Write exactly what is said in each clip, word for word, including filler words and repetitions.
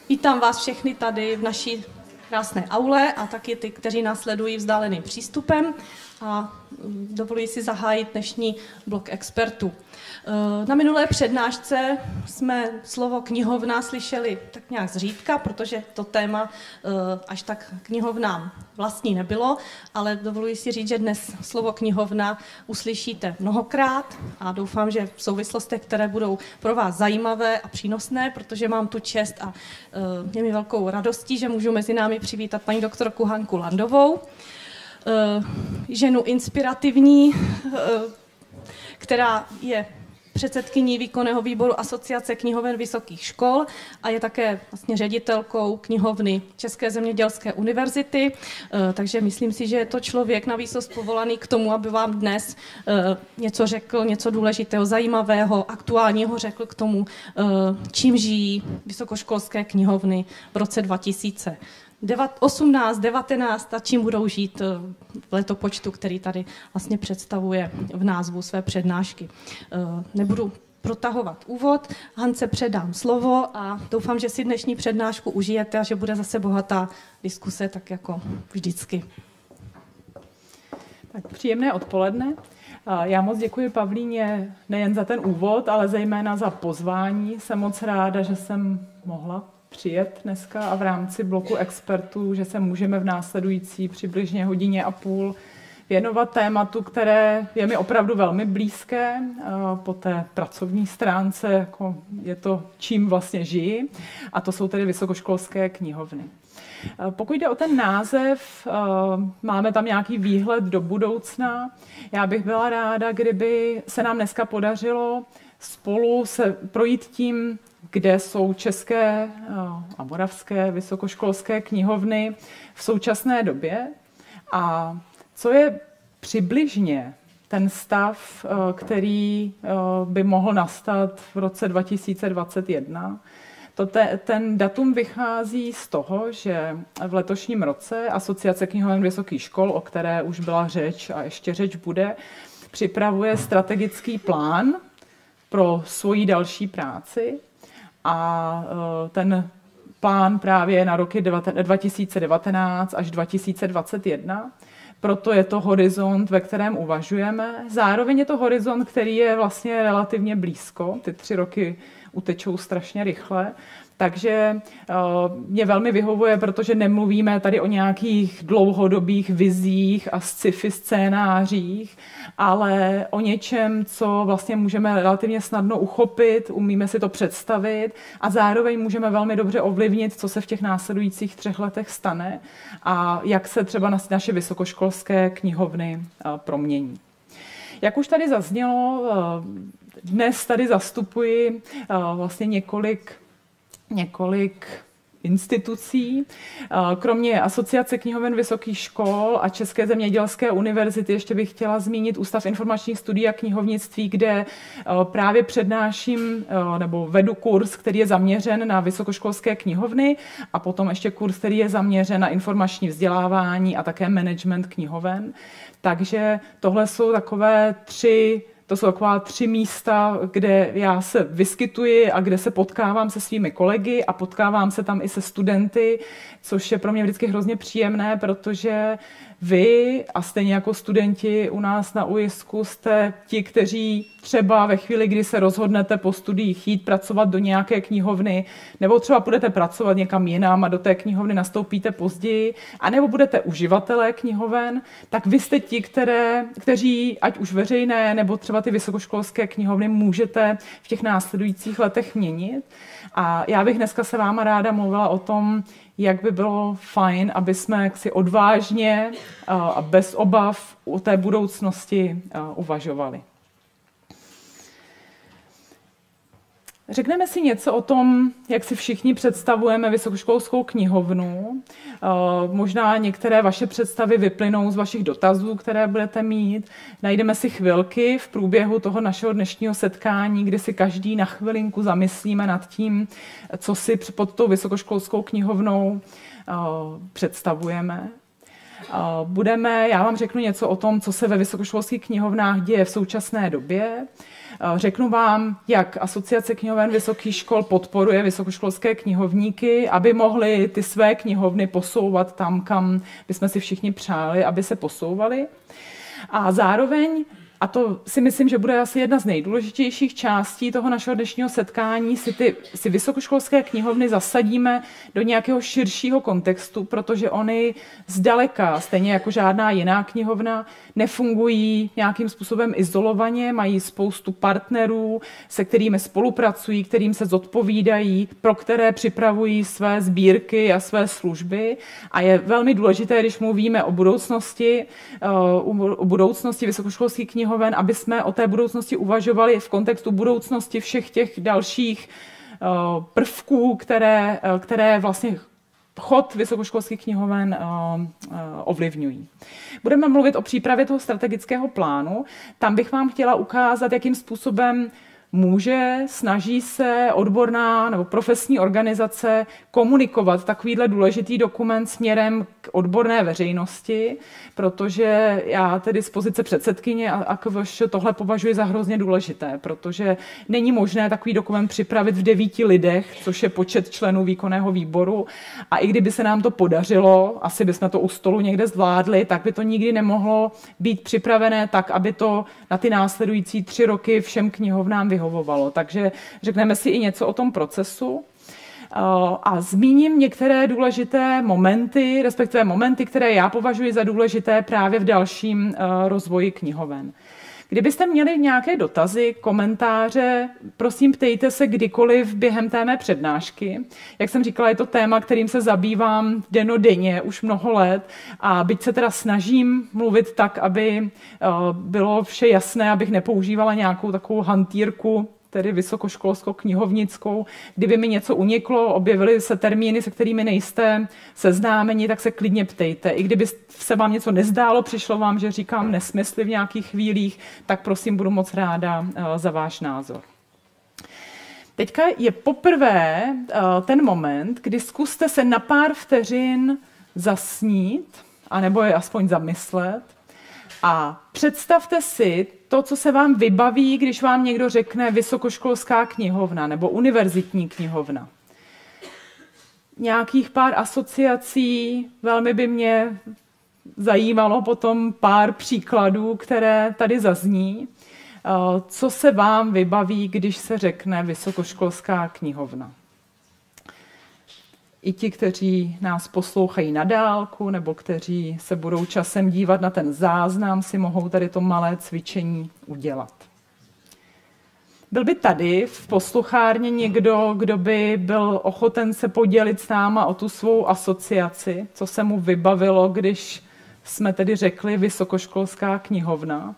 Vítám vás všechny tady v naší krásné aule a taky ty, kteří nás sledují vzdáleným přístupem a dovoluji si zahájit dnešní blok expertů. Na minulé přednášce jsme slovo knihovna slyšeli tak nějak zřídka, protože to téma až tak knihovnám vlastní nebylo, ale dovoluji si říct, že dnes slovo knihovna uslyšíte mnohokrát a doufám, že v souvislostech, které budou pro vás zajímavé a přínosné, protože mám tu čest a je mi velkou radostí, že můžu mezi námi přivítat paní doktorku Hanku Landovou, ženu inspirativní, která je předsedkyní výkonného výboru Asociace knihoven vysokých škol a je také vlastně ředitelkou knihovny České zemědělské univerzity, takže myslím si, že je to člověk navýsost povolaný k tomu, aby vám dnes něco řekl, něco důležitého, zajímavého, aktuálního řekl k tomu, čím žijí vysokoškolské knihovny v roce dva tisíce osmnáct, devatenáct a čím budou žít v letopočtu, který tady vlastně představuje v názvu své přednášky. Nebudu protahovat úvod, Hance předám slovo a doufám, že si dnešní přednášku užijete a že bude zase bohatá diskuse, tak jako vždycky. Tak příjemné odpoledne. Já moc děkuji Pavlíně nejen za ten úvod, ale zejména za pozvání. Jsem moc ráda, že jsem mohla přijet dneska a v rámci bloku expertů, že se můžeme v následující přibližně hodině a půl věnovat tématu, které je mi opravdu velmi blízké po té pracovní stránce, jako je to, čím vlastně žiji, a to jsou tedy vysokoškolské knihovny. Pokud jde o ten název, máme tam nějaký výhled do budoucna. Já bych byla ráda, kdyby se nám dneska podařilo spolu se projít tím, kde jsou české a moravské vysokoškolské knihovny v současné době a co je přibližně ten stav, který by mohl nastat v roce dva tisíce dvacet jedna. To te, ten datum vychází z toho, že v letošním roce Asociace knihoven vysokých škol, o které už byla řeč a ještě řeč bude, připravuje strategický plán pro svoji další práci. A ten plán právě na roky dva tisíce devatenáct až dva tisíce dvacet jedna. Proto je to horizont, ve kterém uvažujeme. Zároveň je to horizont, který je vlastně relativně blízko. Ty tři roky utečou strašně rychle. Takže mě velmi vyhovuje, protože nemluvíme tady o nějakých dlouhodobých vizích a sci-fi scénářích, ale o něčem, co vlastně můžeme relativně snadno uchopit, umíme si to představit a zároveň můžeme velmi dobře ovlivnit, co se v těch následujících třech letech stane a jak se třeba naše vysokoškolské knihovny promění. Jak už tady zaznělo, dnes tady zastupuji vlastně několik několik institucí. Kromě Asociace knihoven vysokých škol a České zemědělské univerzity ještě bych chtěla zmínit Ústav informačních studií a knihovnictví, kde právě přednáším nebo vedu kurz, který je zaměřen na vysokoškolské knihovny a potom ještě kurz, který je zaměřen na informační vzdělávání a také management knihoven. Takže tohle jsou takové tři To jsou taková tři místa, kde já se vyskytuji a kde se potkávám se svými kolegy a potkávám se tam i se studenty, což je pro mě vždycky hrozně příjemné, protože vy a stejně jako studenti u nás na U J I S ku jste ti, kteří třeba ve chvíli, kdy se rozhodnete po studiích jít pracovat do nějaké knihovny, nebo třeba budete pracovat někam jinam a do té knihovny nastoupíte později, anebo budete uživatelé knihoven, tak vy jste ti, které, kteří, ať už veřejné, nebo třeba ty vysokoškolské knihovny můžete v těch následujících letech měnit. A já bych dneska se váma ráda mluvila o tom, jak by bylo fajn, aby jsme si odvážně a bez obav o té budoucnosti uvažovali. Řekneme si něco o tom, jak si všichni představujeme vysokoškolskou knihovnu. Možná některé vaše představy vyplynou z vašich dotazů, které budete mít. Najdeme si chvilky v průběhu toho našeho dnešního setkání, kdy si každý na chvilinku zamyslíme nad tím, co si pod tou vysokoškolskou knihovnou představujeme. Budeme, já vám řeknu něco o tom, co se ve vysokoškolských knihovnách děje v současné době. Řeknu vám, jak Asociace knihoven vysokých škol podporuje vysokoškolské knihovníky, aby mohli ty své knihovny posouvat tam, kam bychom si všichni přáli, aby se posouvali. A zároveň, a to si myslím, že bude asi jedna z nejdůležitějších částí toho našeho dnešního setkání, si ty si vysokoškolské knihovny zasadíme do nějakého širšího kontextu, protože oni zdaleka, stejně jako žádná jiná knihovna, nefungují nějakým způsobem izolovaně, mají spoustu partnerů, se kterými spolupracují, kterým se zodpovídají, pro které připravují své sbírky a své služby. A je velmi důležité, když mluvíme o budoucnosti, o budoucnosti vysokoškolských knihoven, aby jsme o té budoucnosti uvažovali v kontextu budoucnosti všech těch dalších prvků, které, které vlastně chod vysokoškolských knihoven ovlivňují. Budeme mluvit o přípravě toho strategického plánu. Tam bych vám chtěla ukázat, jakým způsobem může, snaží se odborná nebo profesní organizace komunikovat takovýhle důležitý dokument směrem k odborné veřejnosti, protože já tedy z pozice předsedkyně a K V Š tohle považuji za hrozně důležité, protože není možné takový dokument připravit v devíti lidech, což je počet členů výkonného výboru, a i kdyby se nám to podařilo, asi bychom to u stolu někde zvládli, tak by to nikdy nemohlo být připravené tak, aby to na ty následující tři roky všem knihovnám vyhovovalo. Takže řekneme si i něco o tom procesu. A zmíním některé důležité momenty, respektive momenty, které já považuji za důležité právě v dalším rozvoji knihoven. Kdybyste měli nějaké dotazy, komentáře, prosím ptejte se kdykoliv během té mé přednášky. Jak jsem říkala, je to téma, kterým se zabývám dennodenně už mnoho let, a byť se teda snažím mluvit tak, aby bylo vše jasné, abych nepoužívala nějakou takovou hantýrku, tedy vysokoškolskou knihovnickou. Kdyby mi něco uniklo, objevily se termíny, se kterými nejste seznámeni, tak se klidně ptejte. I kdyby se vám něco nezdálo, přišlo vám, že říkám nesmysly v nějakých chvílích, tak prosím, budu moc ráda za váš názor. Teďka je poprvé ten moment, kdy zkuste se na pár vteřin zasnít, anebo je aspoň zamyslet, a představte si to, co se vám vybaví, když vám někdo řekne vysokoškolská knihovna nebo univerzitní knihovna. Nějakých pár asociací, velmi by mě zajímalo potom pár příkladů, které tady zazní. Co se vám vybaví, když se řekne vysokoškolská knihovna? I ti, kteří nás poslouchají na dálku, nebo kteří se budou časem dívat na ten záznam, si mohou tady to malé cvičení udělat. Byl by tady v posluchárně někdo, kdo by byl ochoten se podělit s náma o tu svou asociaci, co se mu vybavilo, když jsme tedy řekli vysokoškolská knihovna?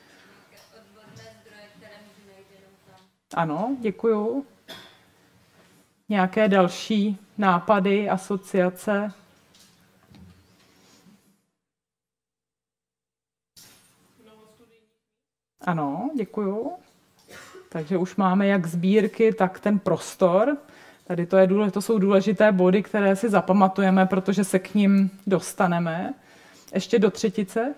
Ano, děkuju. Nějaké další nápady, asociace? Ano, děkuju. Takže už máme jak sbírky, tak ten prostor. Tady to, je důležité, to jsou důležité body, které si zapamatujeme, protože se k nim dostaneme. Ještě do třetice?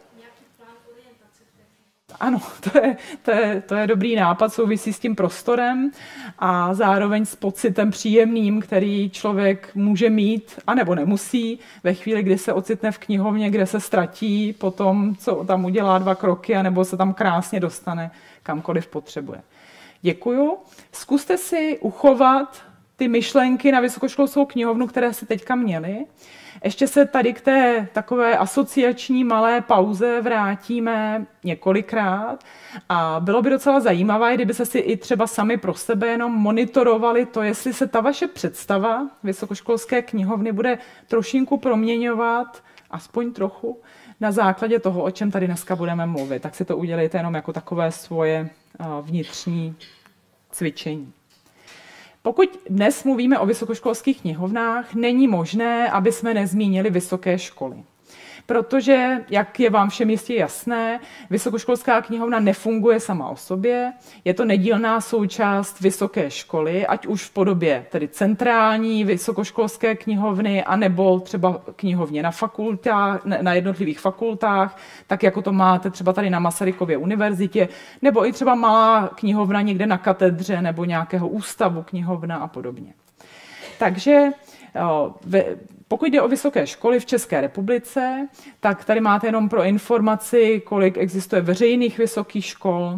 Ano, to je, to, je, to je dobrý nápad, souvisí s tím prostorem a zároveň s pocitem příjemným, který člověk může mít, anebo nemusí, ve chvíli, kdy se ocitne v knihovně, kde se ztratí potom, co tam udělá dva kroky, anebo se tam krásně dostane kamkoliv potřebuje. Děkuju. Zkuste si uchovat ty myšlenky na vysokoškolskou knihovnu, které se teďka měly. Ještě se tady k té takové asociační malé pauze vrátíme několikrát a bylo by docela zajímavé, kdyby se si i třeba sami pro sebe jenom monitorovali to, jestli se ta vaše představa vysokoškolské knihovny bude trošinku proměňovat, aspoň trochu, na základě toho, o čem tady dneska budeme mluvit. Tak si to udělejte jenom jako takové svoje vnitřní cvičení. Pokud dnes mluvíme o vysokoškolských knihovnách, není možné, aby jsme nezmínili vysoké školy. protože, jak je vám všem jistě jasné, vysokoškolská knihovna nefunguje sama o sobě, je to nedílná součást vysoké školy, ať už v podobě tedy centrální vysokoškolské knihovny, anebo třeba knihovně na fakultách, na jednotlivých fakultách, tak jako to máte třeba tady na Masarykově univerzitě, nebo i třeba malá knihovna někde na katedře nebo nějakého ústavu knihovna a podobně. Takže pokud jde o vysoké školy v České republice, tak tady máte jenom pro informaci, kolik existuje veřejných vysokých škol.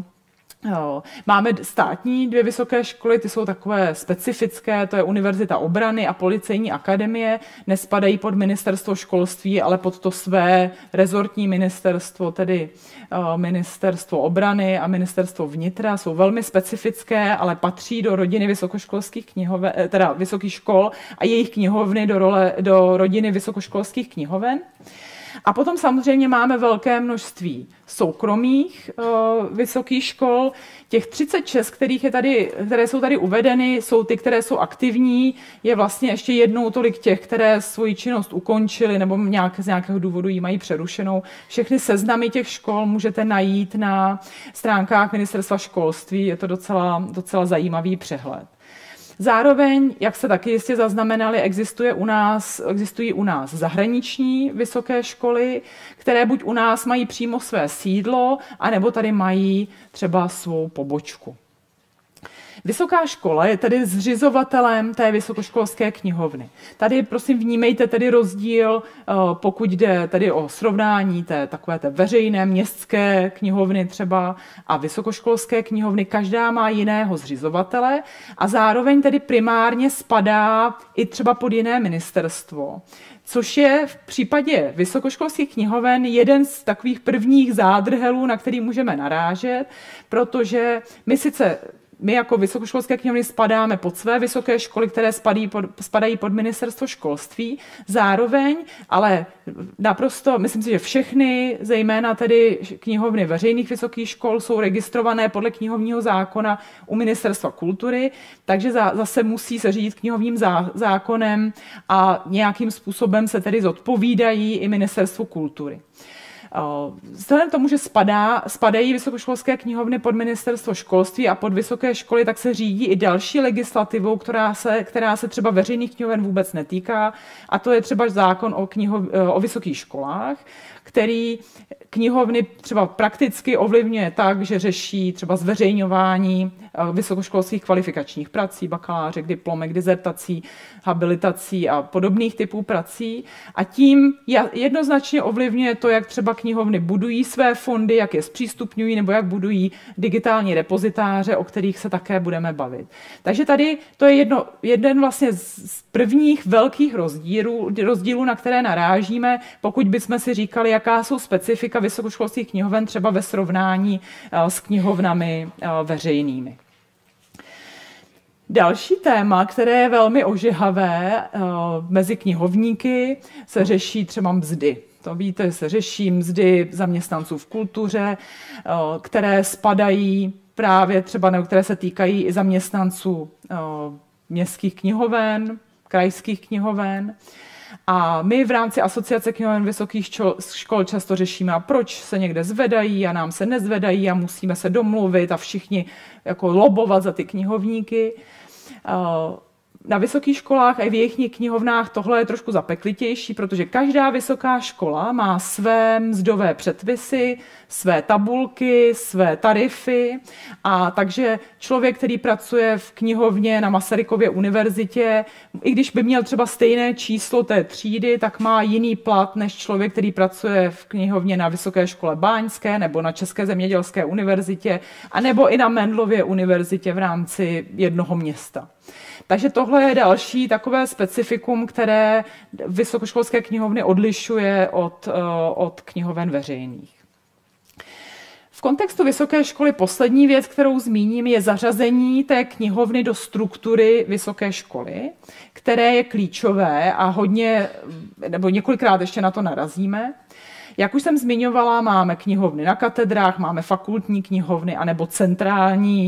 Máme státní dvě vysoké školy, ty jsou takové specifické, to je Univerzita obrany a Policejní akademie, nespadají pod ministerstvo školství, ale pod to své rezortní ministerstvo, tedy ministerstvo obrany a ministerstvo vnitra, jsou velmi specifické, ale patří do rodiny vysokoškolských knihoven, teda vysokých škol a jejich knihovny do, role, do rodiny vysokoškolských knihoven. A potom samozřejmě máme velké množství soukromých uh, vysokých škol. Těch třicet šest, kterých je tady, které jsou tady uvedeny, jsou ty, které jsou aktivní. Je vlastně ještě jednou tolik těch, které svoji činnost ukončily nebo nějak, z nějakého důvodu ji mají přerušenou. Všechny seznamy těch škol můžete najít na stránkách Ministerstva školství. Je to docela, docela zajímavý přehled. Zároveň, jak se taky jistě zaznamenali, existuje u nás, existují u nás zahraniční vysoké školy, které buď u nás mají přímo své sídlo, anebo tady mají třeba svou pobočku. Vysoká škola je tedy zřizovatelem té vysokoškolské knihovny. Tady prosím vnímejte tedy rozdíl, pokud jde tedy o srovnání té takové té veřejné městské knihovny třeba a vysokoškolské knihovny. Každá má jiného zřizovatele a zároveň tedy primárně spadá i třeba pod jiné ministerstvo. Což je v případě vysokoškolských knihoven jeden z takových prvních zádrhelů, na který můžeme narážet, protože my sice My jako vysokoškolské knihovny spadáme pod své vysoké školy, které spadají pod, spadají pod ministerstvo školství. Zároveň, ale naprosto, myslím si, že všechny, zejména tedy knihovny veřejných vysokých škol, jsou registrované podle knihovního zákona u ministerstva kultury, takže zase musí se řídit knihovním zákonem a nějakým způsobem se tedy zodpovídají i ministerstvu kultury. Vzhledem k tomu, že spadá, spadají vysokoškolské knihovny pod ministerstvo školství a pod vysoké školy, tak se řídí i další legislativou, která se, která se třeba veřejných knihoven vůbec netýká, a to je třeba zákon o, knihov, o vysokých školách, který knihovny třeba prakticky ovlivňuje tak, že řeší třeba zveřejňování vysokoškolských kvalifikačních prací, bakalářek, diplomek, dizertací, habilitací a podobných typů prací. A tím jednoznačně ovlivňuje to, jak třeba knihovny budují své fondy, jak je zpřístupňují nebo jak budují digitální repozitáře, o kterých se také budeme bavit. Takže tady to je jedno, jeden vlastně z prvních velkých rozdílů, rozdílů, na které narážíme, pokud bychom si říkali, jaká jsou specifika vysokoškolských knihoven třeba ve srovnání s knihovnami veřejnými. Další téma, které je velmi ožehavé mezi knihovníky, se řeší třeba mzdy. To víte, se řeší mzdy zaměstnanců v kultuře, které spadají právě třeba, nebo které se týkají i zaměstnanců městských knihoven, krajských knihoven. A my v rámci Asociace knihoven vysokých škol často řešíme, a proč se někde zvedají a nám se nezvedají a musíme se domluvit a všichni jako lobovat za ty knihovníky. Na vysokých školách a v jejich knihovnách tohle je trošku zapeklitější, protože každá vysoká škola má své mzdové předpisy, své tabulky, své tarify, a takže člověk, který pracuje v knihovně na Masarykově univerzitě, i když by měl třeba stejné číslo té třídy, tak má jiný plat než člověk, který pracuje v knihovně na Vysoké škole báňské nebo na České zemědělské univerzitě, anebo i na Mendelově univerzitě v rámci jednoho města. Takže tohle je další takové specifikum, které vysokoškolské knihovny odlišuje od, od knihoven veřejných. V kontextu vysoké školy poslední věc, kterou zmíním, je zařazení té knihovny do struktury vysoké školy, které je klíčové a hodně, nebo několikrát ještě na to narazíme. Jak už jsem zmiňovala, máme knihovny na katedrách, máme fakultní knihovny anebo centrální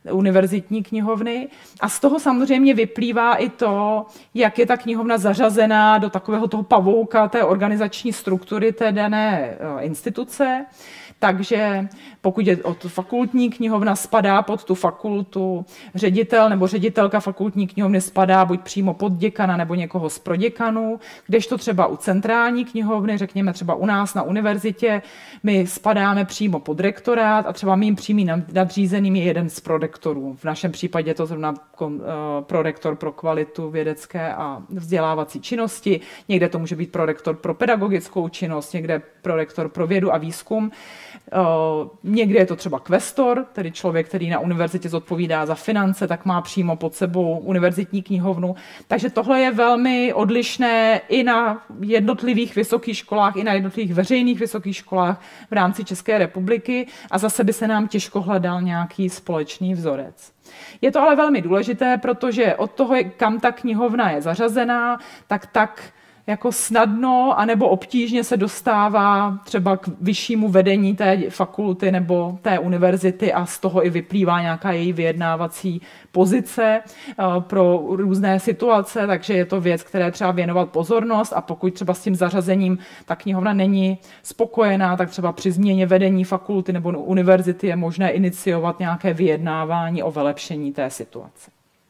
univerzitní knihovny. A z toho samozřejmě vyplývá i to, jak je ta knihovna zařazená do takového toho pavouka té organizační struktury té dané instituce. Takže pokud je o tu fakultní knihovna, spadá pod tu fakultu, ředitel nebo ředitelka fakultní knihovny spadá buď přímo pod děkana nebo někoho z proděkanů, kdežto třeba u centrální knihovny, řekněme třeba u nás na univerzitě, my spadáme přímo pod rektorát a třeba mým přímým nadřízeným je jeden z prorektorů. V našem případě je to zrovna prorektor pro kvalitu vědecké a vzdělávací činnosti, někde to může být prorektor pro pedagogickou činnost, někde prorektor pro vědu a výzkum. Někde je to třeba kvestor, tedy člověk, který na univerzitě zodpovídá za finance, tak má přímo pod sebou univerzitní knihovnu. Takže tohle je velmi odlišné i na jednotlivých vysokých školách, i na jednotlivých veřejných vysokých školách v rámci České republiky a zase by se nám těžko hledal nějaký společný vzorec. Je to ale velmi důležité, protože od toho, kam ta knihovna je zařazená, tak tak jako snadno anebo obtížně se dostává třeba k vyššímu vedení té fakulty nebo té univerzity a z toho i vyplývá nějaká její vyjednávací pozice pro různé situace, takže je to věc, které třeba věnovat pozornost a pokud třeba s tím zařazením ta knihovna není spokojená, tak třeba při změně vedení fakulty nebo univerzity je možné iniciovat nějaké vyjednávání o vylepšení té situace.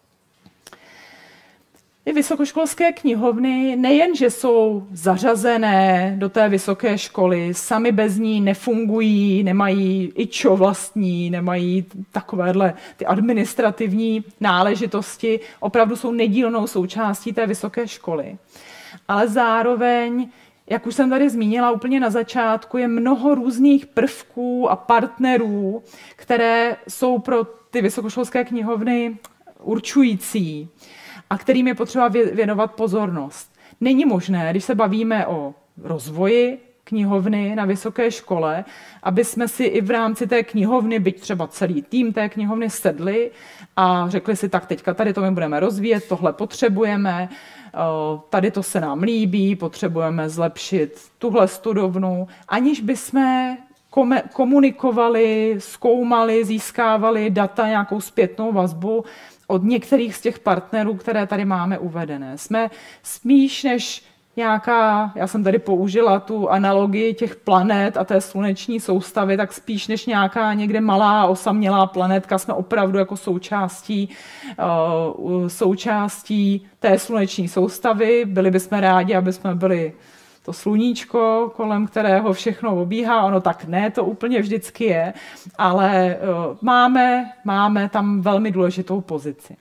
Ty vysokoškolské knihovny nejen, že jsou zařazené do té vysoké školy, sami bez ní nefungují, nemají ičo vlastní, nemají takovéhle ty administrativní náležitosti, opravdu jsou nedílnou součástí té vysoké školy. Ale zároveň, jak už jsem tady zmínila úplně na začátku, je mnoho různých prvků a partnerů, které jsou pro ty vysokoškolské knihovny určující a kterým je potřeba věnovat pozornost. Není možné, když se bavíme o rozvoji knihovny na vysoké škole, aby jsme si i v rámci té knihovny, byť třeba celý tým té knihovny sedli a řekli si, tak teďka tady to my budeme rozvíjet, tohle potřebujeme, tady to se nám líbí, potřebujeme zlepšit tuhle studovnu, aniž bychom komunikovali, zkoumali, získávali data, nějakou zpětnou vazbu od některých z těch partnerů, které tady máme uvedené. Jsme spíš než nějaká, já jsem tady použila tu analogii těch planet a té sluneční soustavy, tak spíš než nějaká někde malá osamělá planetka, jsme opravdu jako součástí, uh, součástí té sluneční soustavy. Byli bychom rádi, aby jsme byli to sluníčko, kolem kterého všechno obíhá, ono tak ne, to úplně vždycky je, ale uh, máme, máme tam velmi důležitou pozici.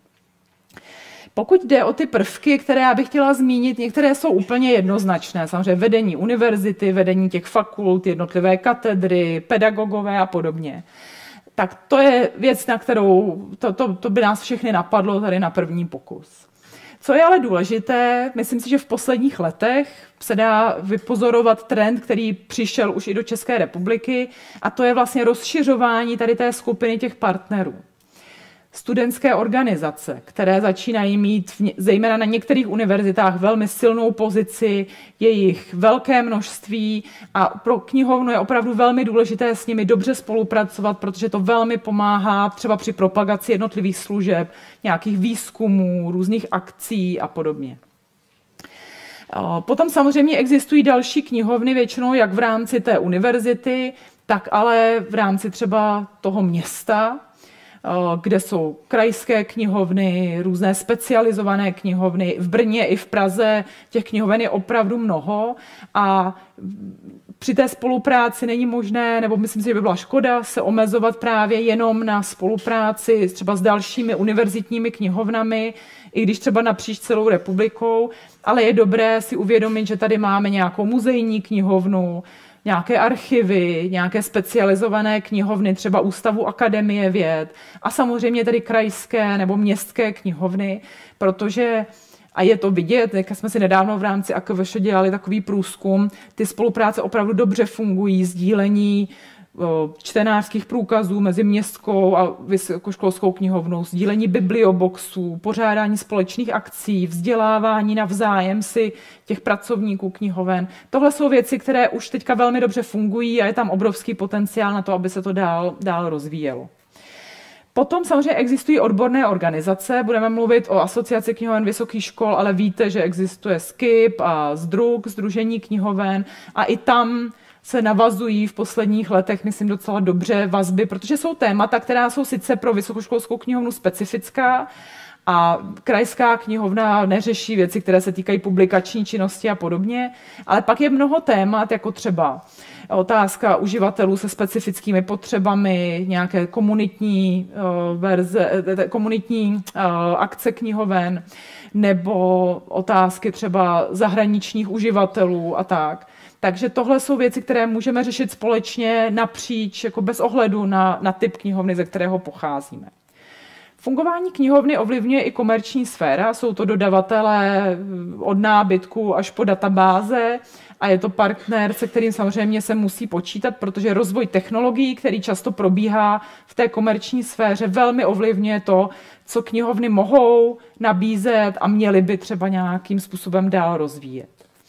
Pokud jde o ty prvky, které já bych chtěla zmínit, některé jsou úplně jednoznačné. Samozřejmě vedení univerzity, vedení těch fakult, jednotlivé katedry, pedagogové a podobně. Tak to je věc, na kterou to, to, to by nás všechny napadlo tady na první pokus. Co je ale důležité, myslím si, že v posledních letech se dá vypozorovat trend, který přišel už i do České republiky, a to je vlastně rozšiřování tady té skupiny těch partnerů. Studentské organizace, které začínají mít v, zejména na některých univerzitách velmi silnou pozici, jejich velké množství a pro knihovnu je opravdu velmi důležité s nimi dobře spolupracovat, protože to velmi pomáhá třeba při propagaci jednotlivých služeb, nějakých výzkumů, různých akcí a podobně. Potom samozřejmě existují další knihovny, většinou jak v rámci té univerzity, tak ale v rámci třeba toho města, kde jsou krajské knihovny, různé specializované knihovny. V Brně i v Praze těch knihoven je opravdu mnoho a při té spolupráci není možné, nebo myslím si, že by byla škoda, se omezovat právě jenom na spolupráci třeba s dalšími univerzitními knihovnami, i když třeba napříč celou republikou, ale je dobré si uvědomit, že tady máme nějakou muzejní knihovnu, nějaké archivy, nějaké specializované knihovny, třeba Ústavu Akademie věd a samozřejmě tady krajské nebo městské knihovny, protože, a je to vidět, jak jsme si nedávno v rámci A K V Š dělali takový průzkum, ty spolupráce opravdu dobře fungují, sdílení čtenářských průkazů mezi městskou a vysokoškolskou knihovnou, sdílení biblioboxů, pořádání společných akcí, vzdělávání navzájem si těch pracovníků knihoven. Tohle jsou věci, které už teďka velmi dobře fungují a je tam obrovský potenciál na to, aby se to dál, dál rozvíjelo. Potom samozřejmě existují odborné organizace, budeme mluvit o Asociaci knihoven vysokých škol, ale víte, že existuje S K I P a SDRUK, Sdružení knihoven, a i tam se navazují v posledních letech, myslím, docela dobře vazby, protože jsou témata, která jsou sice pro vysokoškolskou knihovnu specifická, a krajská knihovna neřeší věci, které se týkají publikační činnosti a podobně, ale pak je mnoho témat, jako třeba otázka uživatelů se specifickými potřebami, nějaké komunitní uh, verze, komunitní uh, akce knihoven, nebo otázky třeba zahraničních uživatelů a tak. Takže tohle jsou věci, které můžeme řešit společně napříč, jako bez ohledu na, na typ knihovny, ze kterého pocházíme. Fungování knihovny ovlivňuje i komerční sféra, jsou to dodavatelé od nábytku až po databáze a je to partner, se kterým samozřejmě se musí počítat, protože rozvoj technologií, který často probíhá v té komerční sféře, velmi ovlivňuje to, co knihovny mohou nabízet a měly by třeba nějakým způsobem dál rozvíjet.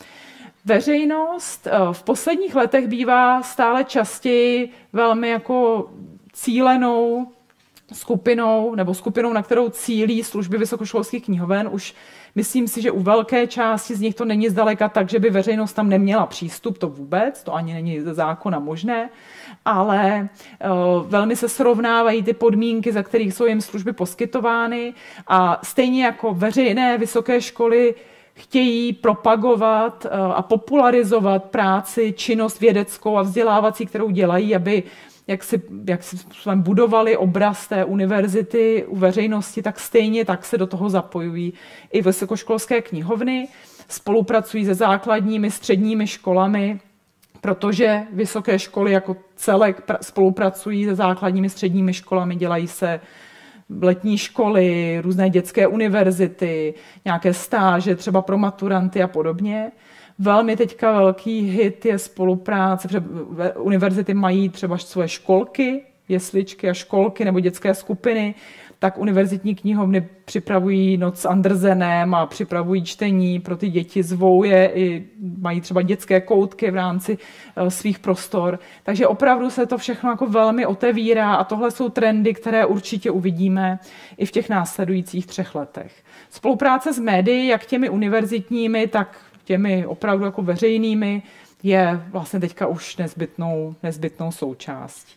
Veřejnost v posledních letech bývá stále častěji velmi jako cílenou skupinou nebo skupinou, na kterou cílí služby vysokoškolských knihoven. Už myslím si, že u velké části z nich to není zdaleka tak, že by veřejnost tam neměla přístup, to vůbec, to ani není ze zákona možné, ale uh, velmi se srovnávají ty podmínky, za kterých jsou jim služby poskytovány, a stejně jako veřejné vysoké školy chtějí propagovat uh, a popularizovat práci, činnost vědeckou a vzdělávací, kterou dělají, aby jak si, jak si budovali obraz té univerzity u veřejnosti, tak stejně tak se do toho zapojují i vysokoškolské knihovny, spolupracují se základními, středními školami, protože vysoké školy jako celek spolupracují se základními, středními školami, dělají se letní školy, různé dětské univerzity, nějaké stáže třeba pro maturanty a podobně. Velmi teďka velký hit je spolupráce, protože univerzity mají třeba svoje školky, jesličky a školky nebo dětské skupiny, tak univerzitní knihovny připravují noc s Andersenem a připravují čtení pro ty děti, zvou je, i mají třeba dětské koutky v rámci svých prostor. Takže opravdu se to všechno jako velmi otevírá a tohle jsou trendy, které určitě uvidíme i v těch následujících třech letech. Spolupráce s médii, jak těmi univerzitními, tak těmi opravdu jako veřejnými, je vlastně teďka už nezbytnou, nezbytnou součástí.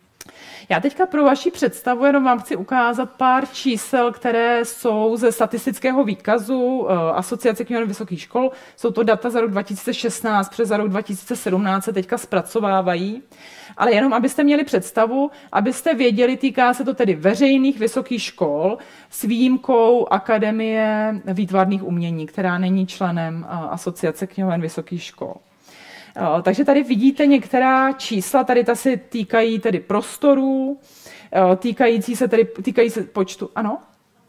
Já teďka pro vaši představu jenom vám chci ukázat pár čísel, které jsou ze statistického výkazu Asociace knihoven vysokých škol. Jsou to data za rok dva tisíce šestnáct, přes za rok dva tisíce sedmnáct se teďka zpracovávají. Ale jenom abyste měli představu, abyste věděli, týká se to tedy veřejných vysokých škol s výjimkou Akademie výtvarných umění, která není členem Asociace knihoven vysokých škol. Takže tady vidíte některá čísla, tady ta se týkají tedy prostorů, týkající se, tedy, týkají se počtu, ano?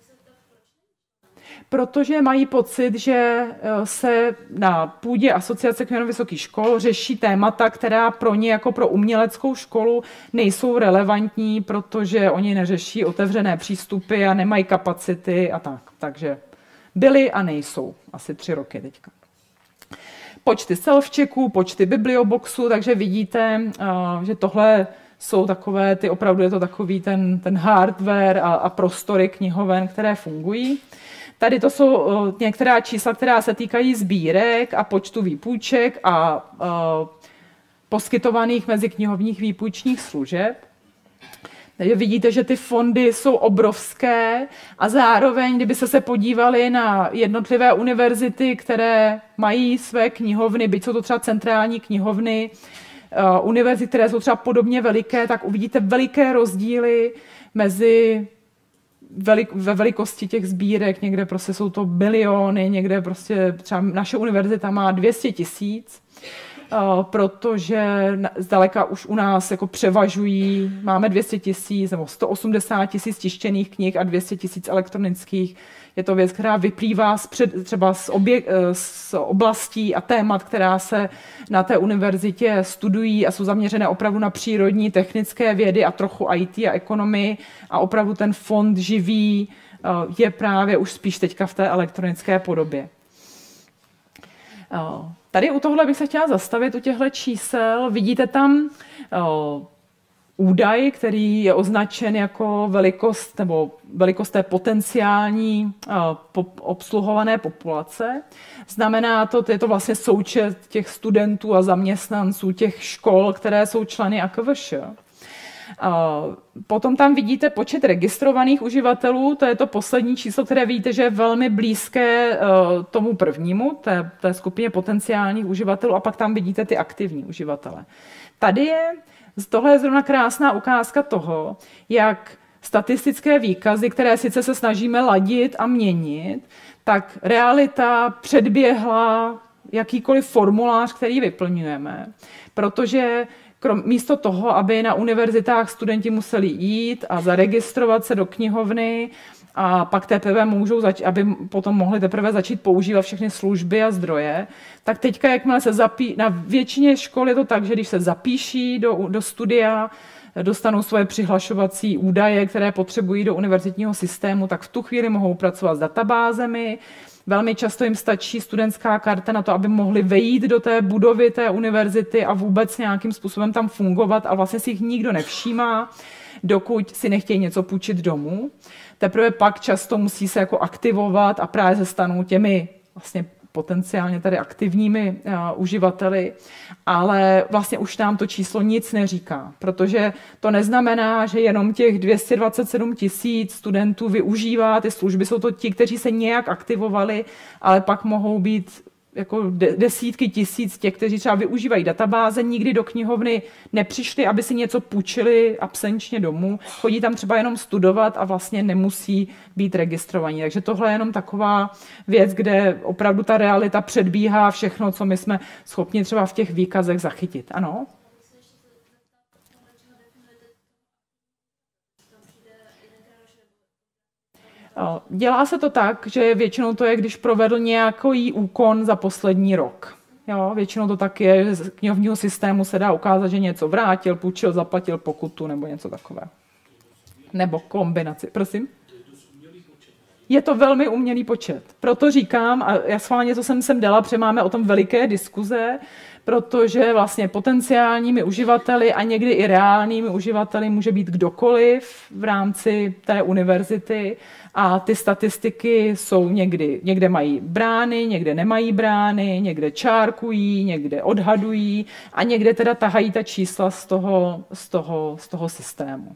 Protože mají pocit, že se na půdě Asociace knihoven vysokých škol řeší témata, která pro ně jako pro uměleckou školu nejsou relevantní, protože oni neřeší otevřené přístupy a nemají kapacity a tak. Takže byly a nejsou asi tři roky teďka. Počty self-checků, počty biblioboxů, takže vidíte, že tohle jsou takové, ty opravdu je to takový ten, ten hardware a, a prostory knihoven, které fungují. Tady to jsou některá čísla, která se týkají sbírek a počtu výpůjček a, a poskytovaných meziknihovních výpůjčních služeb. Takže vidíte, že ty fondy jsou obrovské a zároveň, kdyby se se podívali na jednotlivé univerzity, které mají své knihovny, byť jsou to třeba centrální knihovny, uh, univerzity, které jsou třeba podobně veliké, tak uvidíte veliké rozdíly mezi velik, ve velikosti těch sbírek. Někde prostě jsou to miliony, někde prostě třeba naše univerzita má dvě stě tisíc. Uh, protože zdaleka už u nás jako převažují, máme dvě stě tisíc nebo sto osmdesát tisíc tištěných knih a dvě stě tisíc elektronických. Je to věc, která vyplývá z před, třeba z, obě, z oblastí a témat, která se na té univerzitě studují a jsou zaměřené opravdu na přírodní, technické vědy a trochu í té a ekonomii a opravdu ten fond živý uh, je právě už spíš teďka v té elektronické podobě. Uh, Tady u tohle bych se chtěla zastavit, u těchto čísel. Vidíte tam o, údaj, který je označen jako velikost nebo velikost té potenciální obsluhované populace. Znamená to, je to vlastně součet těch studentů a zaměstnanců těch škol, které jsou členy A K V Š. Potom tam vidíte počet registrovaných uživatelů, to je to poslední číslo, které vidíte, že je velmi blízké tomu prvnímu, té, té skupině potenciálních uživatelů, a pak tam vidíte ty aktivní uživatele. Tady je, tohle je zrovna krásná ukázka toho, jak statistické výkazy, které sice se snažíme ladit a měnit, tak realita předběhla jakýkoliv formulář, který vyplňujeme, protože Krom, místo toho, aby na univerzitách studenti museli jít a zaregistrovat se do knihovny a pak teprve můžou zač- aby potom mohli teprve začít používat všechny služby a zdroje, tak teďka, jakmile se zapí, na většině škol je to tak, že když se zapíší do, do studia, dostanou svoje přihlašovací údaje, které potřebují do univerzitního systému, tak v tu chvíli mohou pracovat s databázemi. Velmi často jim stačí studentská karta na to, aby mohli vejít do té budovy té univerzity a vůbec nějakým způsobem tam fungovat, a vlastně si jich nikdo nevšímá, dokud si nechtějí něco půjčit domů. Teprve pak často musí se jako aktivovat a právě se stanou těmi vlastně potenciálně tady aktivními uh, uživateli, ale vlastně už nám to číslo nic neříká, protože to neznamená, že jenom těch dvě stě dvacet sedm tisíc studentů využívá ty služby, jsou to ti, kteří se nějak aktivovali, ale pak mohou být jako desítky tisíc těch, kteří třeba využívají databáze, nikdy do knihovny nepřišli, aby si něco půjčili absenčně domů, chodí tam třeba jenom studovat a vlastně nemusí být registrovaní. Takže tohle je jenom taková věc, kde opravdu ta realita předbíhá všechno, co my jsme schopni třeba v těch výkazech zachytit. Ano? Dělá se to tak, že většinou to je, když provedl nějaký úkon za poslední rok. Jo, většinou to tak je, že z knihovního systému se dá ukázat, že něco vrátil, půjčil, zaplatil pokutu nebo něco takové. Nebo kombinaci. Prosím? Je to velmi umělý počet. Proto říkám, a já schválně to jsem sem dala, protože máme o tom veliké diskuze, protože vlastně potenciálními uživateli a někdy i reálnými uživateli může být kdokoliv v rámci té univerzity, a ty statistiky jsou někdy, někde mají brány, někde nemají brány, někde čárkují, někde odhadují a někde teda tahají ta čísla z toho, z toho, z toho systému.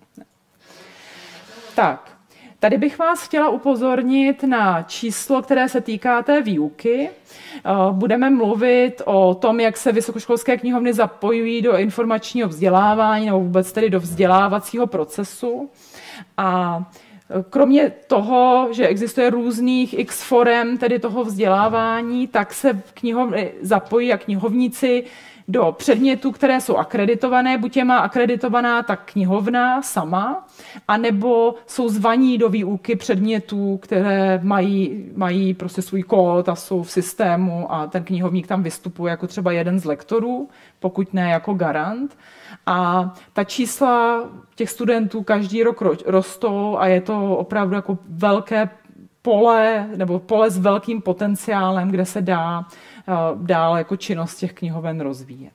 Tak. Tady bych vás chtěla upozornit na číslo, které se týká té výuky. Budeme mluvit o tom, jak se vysokoškolské knihovny zapojují do informačního vzdělávání nebo vůbec tedy do vzdělávacího procesu. A kromě toho, že existuje různých x forem tedy toho vzdělávání, tak se knihovny zapojí a knihovníci do předmětů, které jsou akreditované, buď je má akreditovaná ta knihovna sama, anebo jsou zvaní do výuky předmětů, které mají, mají prostě svůj kód a jsou v systému a ten knihovník tam vystupuje jako třeba jeden z lektorů, pokud ne jako garant. A ta čísla těch studentů každý rok rostou a je to opravdu jako velké pole, nebo pole s velkým potenciálem, kde se dá dál jako činnost těch knihoven rozvíjet.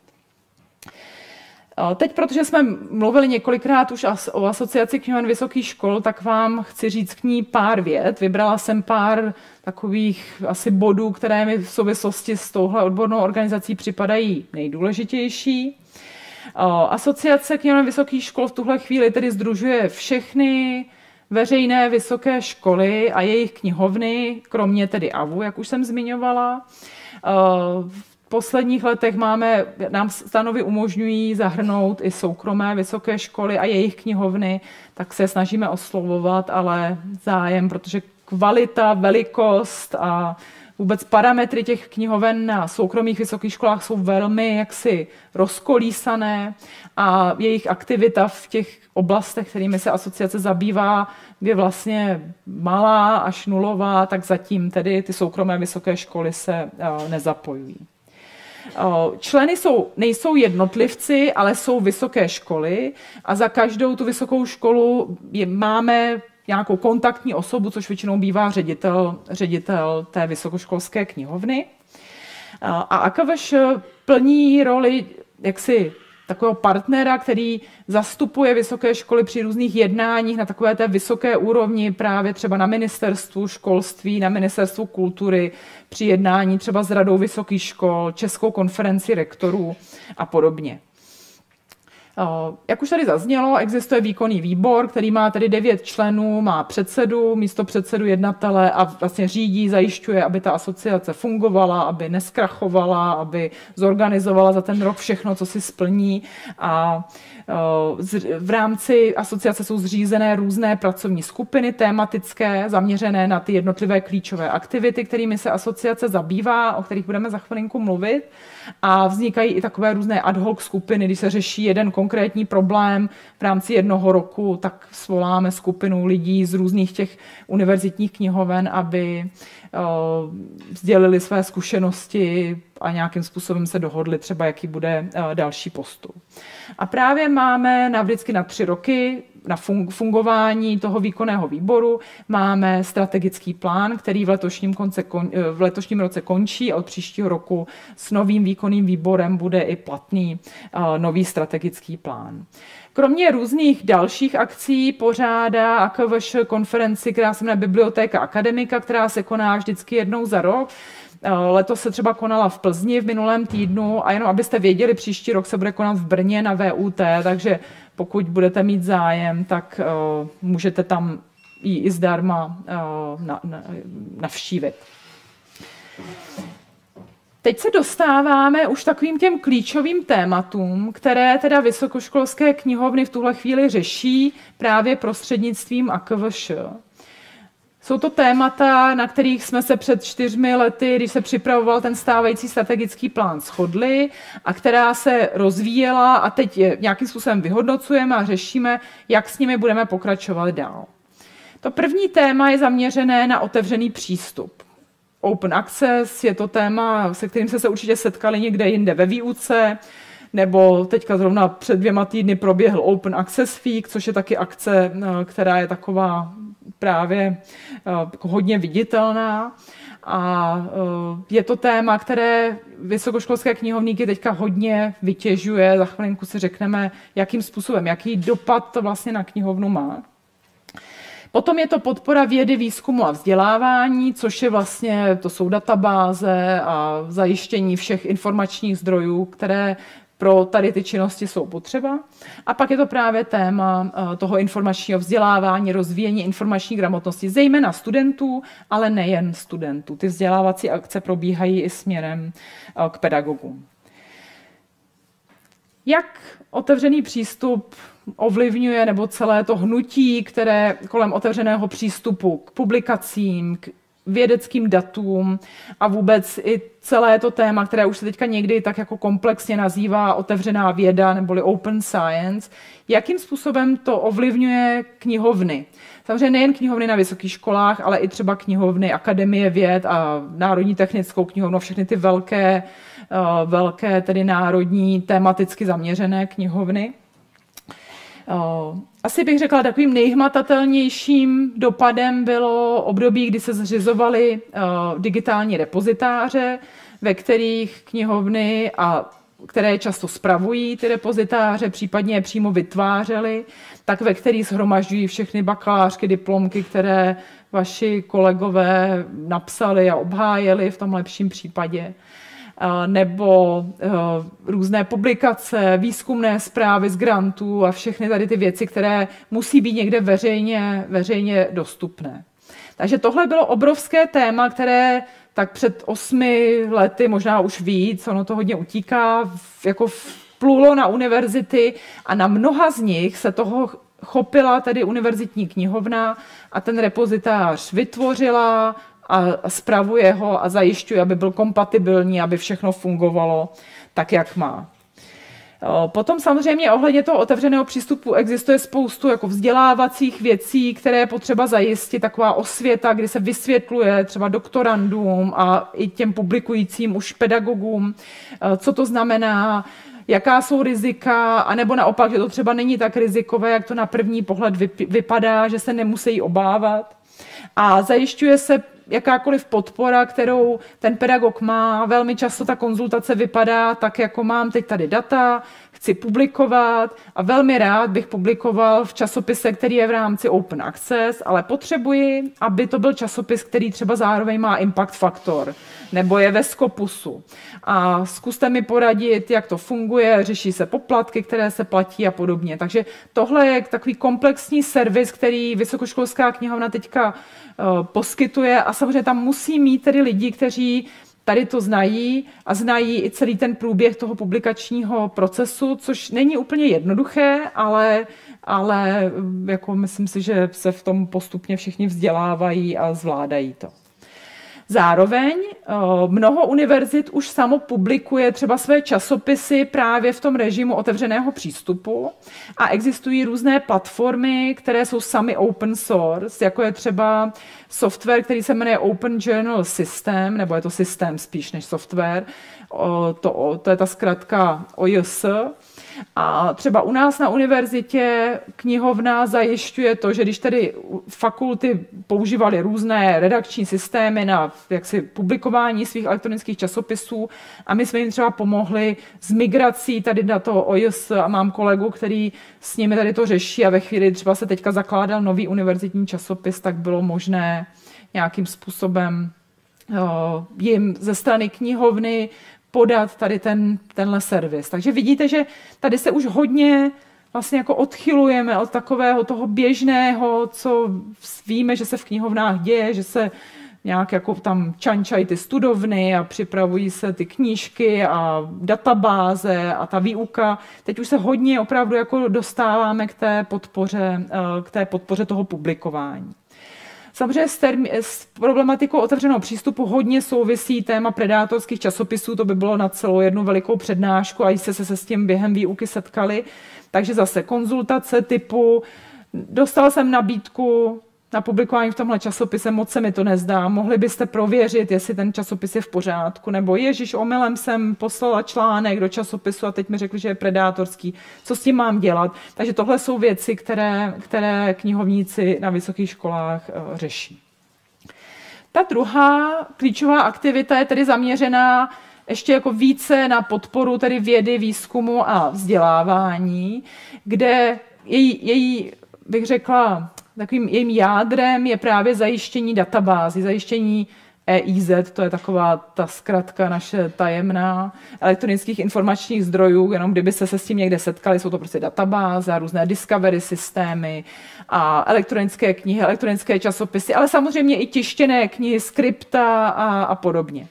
Teď, protože jsme mluvili několikrát už o asociaci knihoven vysokých škol, tak vám chci říct k ní pár vět. Vybrala jsem pár takových asi bodů, které mi v souvislosti s touhle odbornou organizací připadají nejdůležitější. Asociace knihoven vysokých škol v tuhle chvíli tedy sdružuje všechny veřejné vysoké školy a jejich knihovny, kromě tedy A V U, jak už jsem zmiňovala. V posledních letech máme, nám stanovy umožňují zahrnout i soukromé vysoké školy a jejich knihovny, tak se snažíme oslovovat, ale zájem, protože kvalita, velikost a vůbec parametry těch knihoven na soukromých vysokých školách jsou velmi jaksi rozkolísané a jejich aktivita v těch oblastech, kterými se asociace zabývá, je vlastně malá až nulová, tak zatím tedy ty soukromé vysoké školy se nezapojují. Členy jsou, nejsou jednotlivci, ale jsou vysoké školy a za každou tu vysokou školu je, máme nějakou kontaktní osobu, což většinou bývá ředitel, ředitel té vysokoškolské knihovny. A A K V Š plní roli jaksi takového partnera, který zastupuje vysoké školy při různých jednáních na takové té vysoké úrovni, právě třeba na ministerstvu školství, na ministerstvu kultury, při jednání třeba s radou vysokých škol, Českou konferenci rektorů a podobně. Jak už tady zaznělo, existuje výkonný výbor, který má tedy devět členů, má předsedu, místopředsedu, jednatele a vlastně řídí, zajišťuje, aby ta asociace fungovala, aby neskrachovala, aby zorganizovala za ten rok všechno, co si splní. A v rámci asociace jsou zřízené různé pracovní skupiny tematické, zaměřené na ty jednotlivé klíčové aktivity, kterými se asociace zabývá, o kterých budeme za chvilinku mluvit. A vznikají i takové různé ad hoc skupiny, když se řeší jeden konkrétní problém v rámci jednoho roku, tak svoláme skupinu lidí z různých těch univerzitních knihoven, aby sdělili své zkušenosti a nějakým způsobem se dohodli třeba, jaký bude další postup. A právě máme na vždycky na tři roky na fungování toho výkonného výboru máme strategický plán, který v letošním, konce, v letošním roce končí a od příštího roku s novým výkonným výborem bude i platný nový strategický plán. Kromě různých dalších akcí pořádá A K V Š konferenci, která se jmenuje Biblioteka akademika, která se koná vždycky jednou za rok. Letos se třeba konala v Plzni v minulém týdnu a jenom abyste věděli, příští rok se bude konat v Brně na V U T, takže pokud budete mít zájem, tak uh, můžete tam ji i zdarma uh, na, na, navštívit. Teď se dostáváme už takovým těm klíčovým tématům, které teda vysokoškolské knihovny v tuhle chvíli řeší právě prostřednictvím A K V Š. Jsou to témata, na kterých jsme se před čtyřmi lety, když se připravoval ten stávající strategický plán, shodli a která se rozvíjela a teď je nějakým způsobem vyhodnocujeme a řešíme, jak s nimi budeme pokračovat dál. To první téma je zaměřené na otevřený přístup. Open access je to téma, se kterým jste se určitě setkali někde jinde ve výuce, nebo teďka zrovna před dvěma týdny proběhl Open Access Week, což je taky akce, která je taková právě hodně viditelná. A je to téma, které vysokoškolské knihovníky teďka hodně vytěžuje. Za chvilinku si řekneme, jakým způsobem, jaký dopad to vlastně na knihovnu má. Potom je to podpora vědy, výzkumu a vzdělávání, což je vlastně, to jsou databáze a zajištění všech informačních zdrojů, které pro tady ty činnosti jsou potřeba. A pak je to právě téma toho informačního vzdělávání, rozvíjení informační gramotnosti, zejména studentů, ale nejen studentů. Ty vzdělávací akce probíhají i směrem k pedagogům. Jak otevřený přístup ovlivňuje nebo celé to hnutí, které kolem otevřeného přístupu k publikacím, k vědeckým datům a vůbec i celé to téma, které už se teďka někdy tak jako komplexně nazývá otevřená věda neboli open science, jakým způsobem to ovlivňuje knihovny. Samozřejmě nejen knihovny na vysokých školách, ale i třeba knihovny Akademie věd a Národní technickou knihovnu, všechny ty velké, velké tedy národní tematicky zaměřené knihovny. Asi bych řekla, takovým nejhmatatelnějším dopadem bylo období, kdy se zřizovaly digitální repozitáře, ve kterých knihovny, a které často spravují ty repozitáře, případně je přímo vytvářely, tak ve kterých shromažďují všechny bakalářky, diplomky, které vaši kolegové napsali a obhájili v tom lepším případě. Nebo různé publikace, výzkumné zprávy z grantů a všechny tady ty věci, které musí být někde veřejně, veřejně dostupné. Takže tohle bylo obrovské téma, které tak před osmi lety, možná už víc, ono to hodně utíká, jako vplulo na univerzity a na mnoha z nich se toho chopila tedy univerzitní knihovna a ten repozitář vytvořila a spravuje ho a zajišťuje, aby byl kompatibilní, aby všechno fungovalo tak, jak má. Potom samozřejmě ohledně toho otevřeného přístupu existuje spoustu jako vzdělávacích věcí, které je potřeba zajistit, taková osvěta, kdy se vysvětluje třeba doktorandům a i těm publikujícím už pedagogům, co to znamená, jaká jsou rizika, anebo naopak, že to třeba není tak rizikové, jak to na první pohled vypadá, že se nemusí obávat. A zajišťuje se jakákoliv podpora, kterou ten pedagog má, velmi často ta konzultace vypadá tak, jako mám teď tady data, chci publikovat a velmi rád bych publikoval v časopise, který je v rámci Open Access, ale potřebuji, aby to byl časopis, který třeba zároveň má impact faktor nebo je ve Scopusu. A zkuste mi poradit, jak to funguje, řeší se poplatky, které se platí a podobně. Takže tohle je takový komplexní servis, který Vysokoškolská knihovna teďka uh, poskytuje a samozřejmě tam musí mít tedy lidi, kteří tady to znají a znají i celý ten průběh toho publikačního procesu, což není úplně jednoduché, ale, ale jako myslím si, že se v tom postupně všichni vzdělávají a zvládají to. Zároveň mnoho univerzit už samo publikuje třeba své časopisy právě v tom režimu otevřeného přístupu a existují různé platformy, které jsou sami open source, jako je třeba software, který se jmenuje Open Journal System, nebo je to systém spíš než software, to, to je ta zkratka O J S. A třeba u nás na univerzitě knihovna zajišťuje to, že když tedy fakulty používaly různé redakční systémy na jaksi publikování svých elektronických časopisů a my jsme jim třeba pomohli s migrací tady na to O J S a mám kolegu, který s nimi tady to řeší a ve chvíli třeba se teďka zakládal nový univerzitní časopis, tak bylo možné nějakým způsobem jo, jim ze strany knihovny podat tady ten, tenhle servis. Takže vidíte, že tady se už hodně vlastně jako odchylujeme od takového toho běžného, co víme, že se v knihovnách děje, že se nějak jako tam čančají ty studovny a připravují se ty knížky a databáze a ta výuka. Teď už se hodně opravdu jako dostáváme k té podpoře, k té podpoře toho publikování. Samozřejmě s, termi- s problematikou otevřeného přístupu hodně souvisí téma predátorských časopisů, to by bylo na celou jednu velikou přednášku a jste se, se s tím během výuky setkali. Takže zase konzultace typu, dostal jsem nabídku na publikování v tomhle časopise, moc se mi to nezdá, mohli byste prověřit, jestli ten časopis je v pořádku, nebo ježiš, omylem jsem poslala článek do časopisu a teď mi řekli, že je predátorský, co s tím mám dělat. Takže tohle jsou věci, které, které knihovníci na vysokých školách uh, řeší. Ta druhá klíčová aktivita je tedy zaměřená ještě jako více na podporu tedy vědy, výzkumu a vzdělávání, kde její, její bych řekla, takovým jejím jádrem je právě zajištění databází, zajištění E I Z, to je taková ta zkratka naše tajemná, elektronických informačních zdrojů, jenom kdybyste se s tím někde setkali, jsou to prostě databáze, různé discovery systémy a elektronické knihy, elektronické časopisy, ale samozřejmě i tištěné knihy, skripta a, a podobně.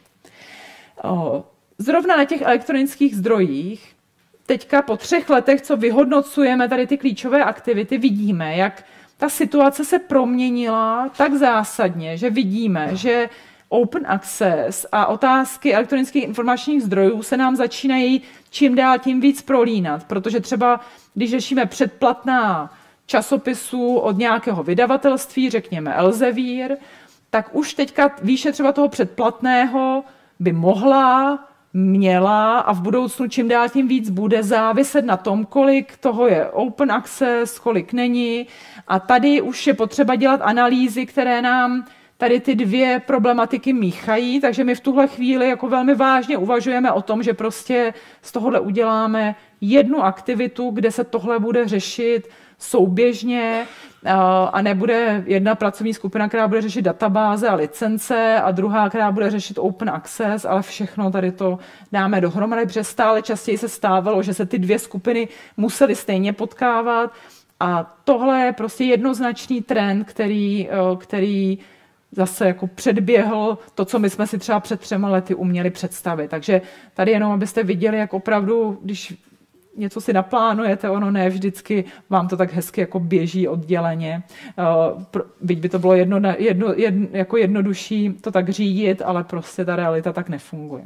Zrovna na těch elektronických zdrojích teďka po třech letech, co vyhodnocujeme tady ty klíčové aktivity, vidíme, jak ta situace se proměnila tak zásadně, že vidíme, že open access a otázky elektronických informačních zdrojů se nám začínají čím dál tím víc prolínat, protože třeba když řešíme předplatná časopisů od nějakého vydavatelství, řekněme Elsevier, tak už teďka výše třeba toho předplatného by mohla, měla a v budoucnu čím dál tím víc bude záviset na tom, kolik toho je open access, kolik není. A tady už je potřeba dělat analýzy, které nám tady ty dvě problematiky míchají, takže my v tuhle chvíli jako velmi vážně uvažujeme o tom, že prostě z tohohle uděláme jednu aktivitu, kde se tohle bude řešit souběžně a nebude jedna pracovní skupina, která bude řešit databáze a licence a druhá, která bude řešit open access, ale všechno tady to dáme dohromady, protože stále častěji se stávalo, že se ty dvě skupiny musely stejně potkávat a tohle je prostě jednoznačný trend, který, který zase jako předběhl to, co my jsme si třeba před třema lety uměli představit. Takže tady jenom, abyste viděli, jak opravdu, když něco si naplánujete, ono ne vždycky vám to tak hezky jako běží odděleně. Byť by to bylo jedno, jedno, jedno, jako jednodušší to tak řídit, ale prostě ta realita tak nefunguje.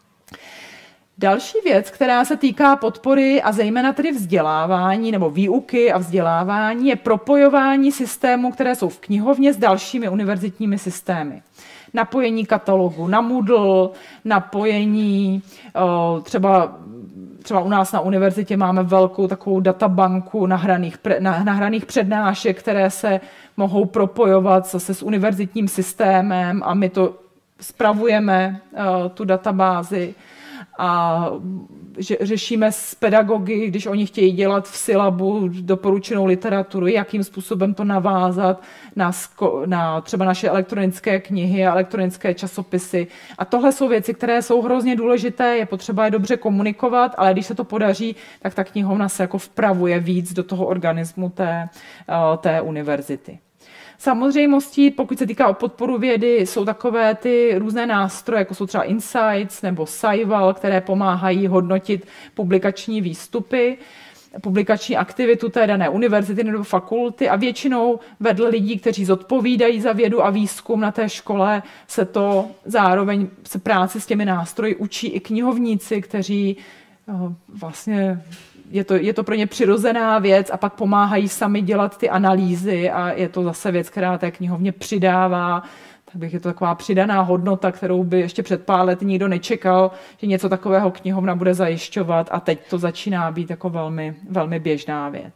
Další věc, která se týká podpory a zejména tedy vzdělávání nebo výuky a vzdělávání, je propojování systémů, které jsou v knihovně s dalšími univerzitními systémy. Napojení katalogu na Moodle, napojení o, třeba třeba u nás na univerzitě máme velkou takovou databanku nahraných, nahraných přednášek, které se mohou propojovat zase s univerzitním systémem a my to spravujeme, tu databázi, a řešíme s pedagogy, když oni chtějí dělat v syllabu doporučenou literaturu, jakým způsobem to navázat na, na třeba naše elektronické knihy a elektronické časopisy. A tohle jsou věci, které jsou hrozně důležité, je potřeba je dobře komunikovat, ale když se to podaří, tak ta knihovna se jako vpravuje víc do toho organismu té, té univerzity. Samozřejmostí, pokud se týká o podporu vědy, jsou takové ty různé nástroje, jako jsou třeba Insights nebo Scival, které pomáhají hodnotit publikační výstupy, publikační aktivitu té dané univerzity nebo fakulty a většinou vedle lidí, kteří zodpovídají za vědu a výzkum na té škole, se to zároveň se práci s těmi nástroji učí i knihovníci, kteří vlastně Je to, je to pro ně přirozená věc a pak pomáhají sami dělat ty analýzy a je to zase věc, která té knihovně přidává. Tak bych je to taková přidaná hodnota, kterou by ještě před pár lety nikdo nečekal, že něco takového knihovna bude zajišťovat a teď to začíná být jako velmi, velmi běžná věc.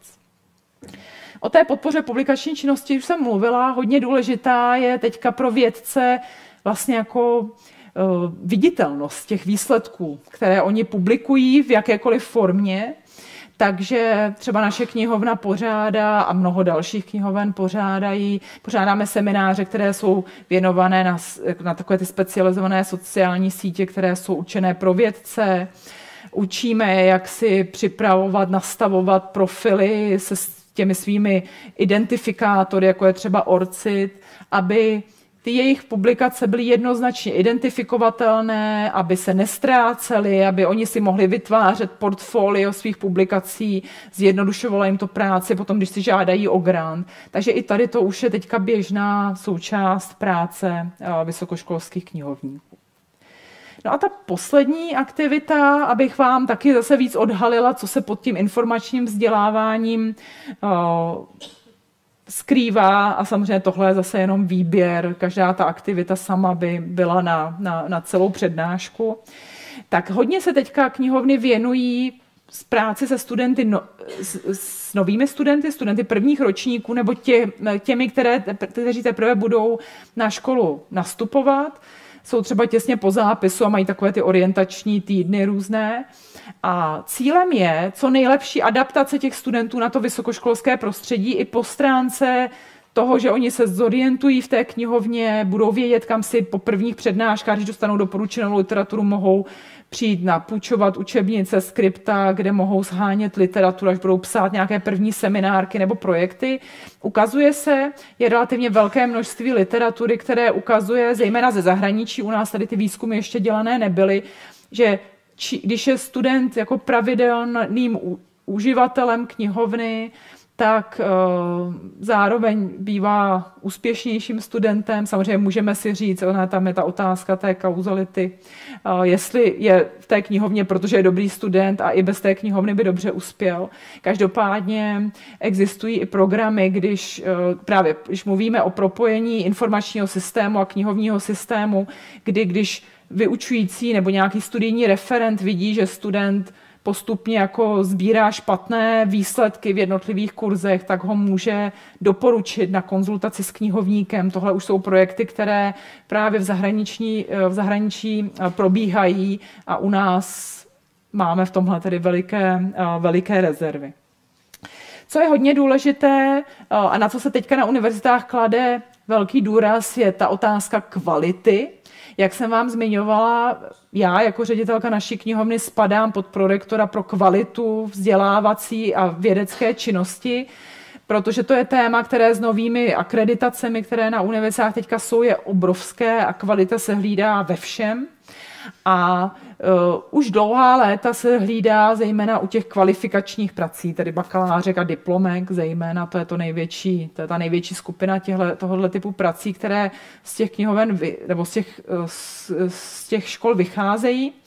O té podpoře publikační činnosti už jsem mluvila, hodně důležitá je teďka pro vědce vlastně jako viditelnost těch výsledků, které oni publikují v jakékoliv formě. Takže třeba naše knihovna pořádá a mnoho dalších knihoven pořádají, pořádáme semináře, které jsou věnované na, na takové ty specializované sociální sítě, které jsou určené pro vědce. Učíme je, jak si připravovat, nastavovat profily se těmi svými identifikátory, jako je třeba ORCID, aby ty jejich publikace byly jednoznačně identifikovatelné, aby se nestrácely, aby oni si mohli vytvářet portfolio svých publikací, zjednodušovalo jim to práci potom, když si žádají o grant. Takže i tady to už je teďka běžná součást práce vysokoškolských knihovníků. No a ta poslední aktivita, abych vám taky zase víc odhalila, co se pod tím informačním vzděláváním skrývá, a samozřejmě tohle je zase jenom výběr, každá ta aktivita sama by byla na, na, na celou přednášku. Tak hodně se teďka knihovny věnují z práci se studenty, no, s, s novými studenty, studenty prvních ročníků, nebo tě, těmi, které, kteří teprve budou na školu nastupovat. Jsou třeba těsně po zápisu a mají takové ty orientační týdny různé. A cílem je co nejlepší adaptace těch studentů na to vysokoškolské prostředí i po stránce toho, že oni se zorientují v té knihovně, budou vědět, kam si po prvních přednáškách, když dostanou doporučenou literaturu, mohou přijít napůjčovat učebnice, skripta, kde mohou shánět literaturu, až budou psát nějaké první seminárky nebo projekty. Ukazuje se, je relativně velké množství literatury, které ukazuje, zejména ze zahraničí, u nás tady ty výzkumy ještě dělané nebyly, že či, když je student jako pravidelným uživatelem knihovny, tak uh, zároveň bývá úspěšnějším studentem. Samozřejmě můžeme si říct, ona tam je ta otázka té kauzality, uh, jestli je v té knihovně, protože je dobrý student a i bez té knihovny by dobře uspěl. Každopádně existují i programy, když uh, právě když mluvíme o propojení informačního systému a knihovního systému, kdy když vyučující nebo nějaký studijní referent vidí, že student postupně jako sbírá špatné výsledky v jednotlivých kurzech, tak ho může doporučit na konzultaci s knihovníkem. Tohle už jsou projekty, které právě v zahraničí, v zahraničí probíhají a u nás máme v tomhle tedy veliké, veliké rezervy. Co je hodně důležité a na co se teďka na univerzitách klade velký důraz, je ta otázka kvality. Jak jsem vám zmiňovala, já jako ředitelka naší knihovny spadám pod prorektora pro kvalitu vzdělávací a vědecké činnosti, protože to je téma, které s novými akreditacemi, které na univerzitách teďka jsou, je obrovské a kvalita se hlídá ve všem. A uh, už dlouhá léta se hlídá zejména u těch kvalifikačních prací, tedy bakalářek a diplomek zejména, to je, to největší, to je ta největší skupina těhle, tohoto typu prací, které z těch knihoven, vy, nebo z těch, z, z těch škol vycházejí.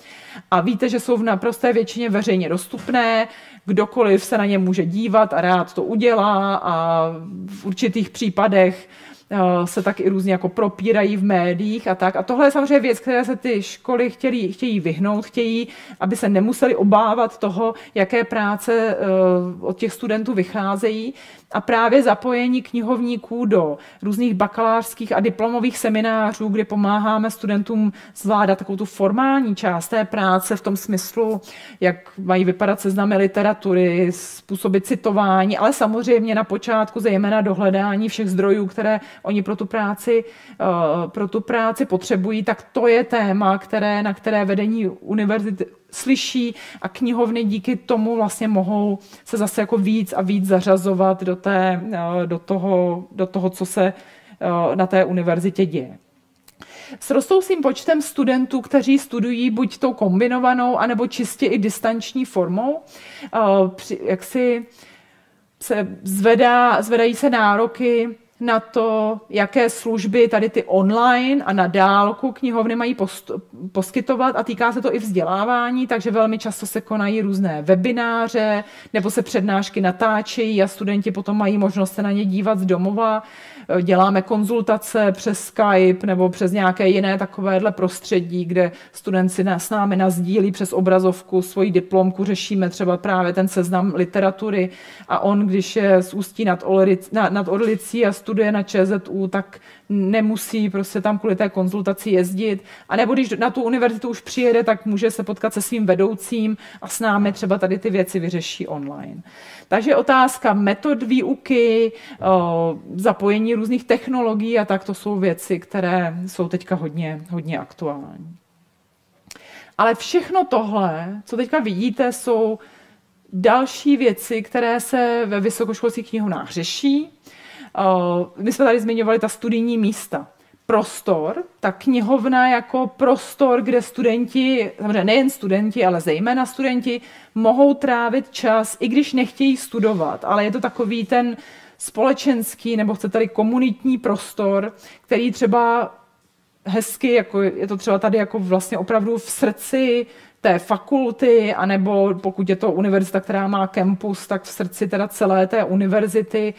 A víte, že jsou v naprosté většině veřejně dostupné, kdokoliv se na ně může dívat a rád to udělá a v určitých případech se tak i různě jako propírají v médiích a tak. A tohle je samozřejmě věc, které se ty školy chtějí, chtějí vyhnout, chtějí, aby se nemuseli obávat toho, jaké práce od těch studentů vycházejí. A právě zapojení knihovníků do různých bakalářských a diplomových seminářů, kde pomáháme studentům zvládat takovou tu formální část té práce v tom smyslu, jak mají vypadat seznamy literatury, způsoby citování, ale samozřejmě na počátku zejména dohledání všech zdrojů, které oni pro tu práci, pro tu práci potřebují, tak to je téma, které, na které vedení univerzity slyší a knihovny díky tomu vlastně mohou se zase jako víc a víc zařazovat do, té, do, toho, do toho, co se na té univerzitě děje. S rostoucím počtem studentů, kteří studují buď tou kombinovanou, anebo čistě i distanční formou, jak si se zvedá, zvedají se nároky na to, jaké služby tady ty online a na dálku knihovny mají post- poskytovat a týká se to i vzdělávání, takže velmi často se konají různé webináře nebo se přednášky natáčejí a studenti potom mají možnost se na ně dívat z domova. Děláme konzultace přes Skype nebo přes nějaké jiné takovéhle prostředí, kde student si s námi nazdílí přes obrazovku svoji diplomku, řešíme třeba právě ten seznam literatury a on, když je z Ústí nad, Orlic, nad Orlicí a studuje na ČZÚ, tak nemusí prostě tam kvůli té konzultaci jezdit. A nebo když na tu univerzitu už přijede, tak může se potkat se svým vedoucím a s námi třeba tady ty věci vyřeší online. Takže otázka metod výuky, zapojení různých technologií a tak to jsou věci, které jsou teďka hodně, hodně aktuální. Ale všechno tohle, co teďka vidíte, jsou další věci, které se ve vysokoškolských knihovnách řeší. My jsme tady zmiňovali ta studijní místa. Prostor, ta knihovna jako prostor, kde studenti, samozřejmě nejen studenti, ale zejména studenti, mohou trávit čas, i když nechtějí studovat, ale je to takový ten společenský, nebo chcete-li komunitní prostor, který třeba hezky, jako je to třeba tady jako vlastně opravdu v srdci té fakulty, anebo pokud je to univerzita, která má kampus, tak v srdci teda celé té univerzity.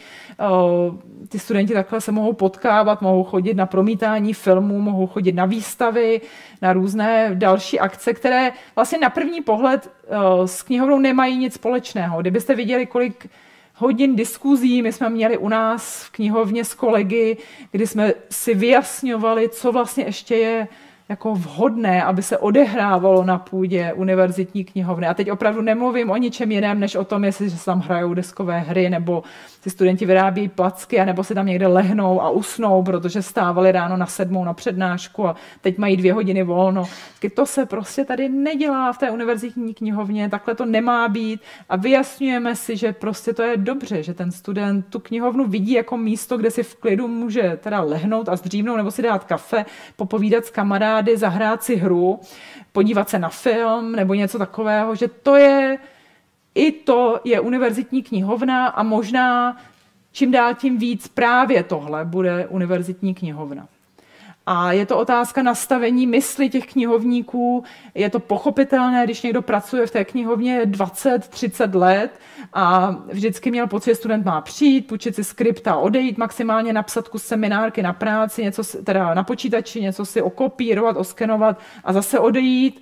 Ty studenti takhle se mohou potkávat, mohou chodit na promítání filmů, mohou chodit na výstavy, na různé další akce, které vlastně na první pohled s knihovnou nemají nic společného. Kdybyste viděli, kolik hodin diskuzí my jsme měli u nás v knihovně s kolegy, kdy jsme si vyjasňovali, co vlastně ještě je jako vhodné, aby se odehrávalo na půdě univerzitní knihovny. A teď opravdu nemluvím o ničem jiném, než o tom, jestli se tam hrajou deskové hry, nebo si studenti vyrábí placky, nebo si tam někde lehnou a usnou, protože stávali ráno na sedmou na přednášku a teď mají dvě hodiny volno. To se prostě tady nedělá v té univerzitní knihovně, takhle to nemá být a vyjasňujeme si, že prostě to je dobře, že ten student tu knihovnu vidí jako místo, kde si v klidu může teda lehnout a zdřímnout nebo si dát kafe, popovídat s kamarády, zahrát si hru, podívat se na film nebo něco takového, že to je, i to je univerzitní knihovna a možná čím dál tím víc právě tohle bude univerzitní knihovna. A je to otázka nastavení mysli těch knihovníků. Je to pochopitelné, když někdo pracuje v té knihovně dvacet třicet let a vždycky měl pocit, že student má přijít, půjčit si skript a odejít, maximálně napsat kus seminárky na práci, něco teda na počítači, něco si okopírovat, oskenovat a zase odejít,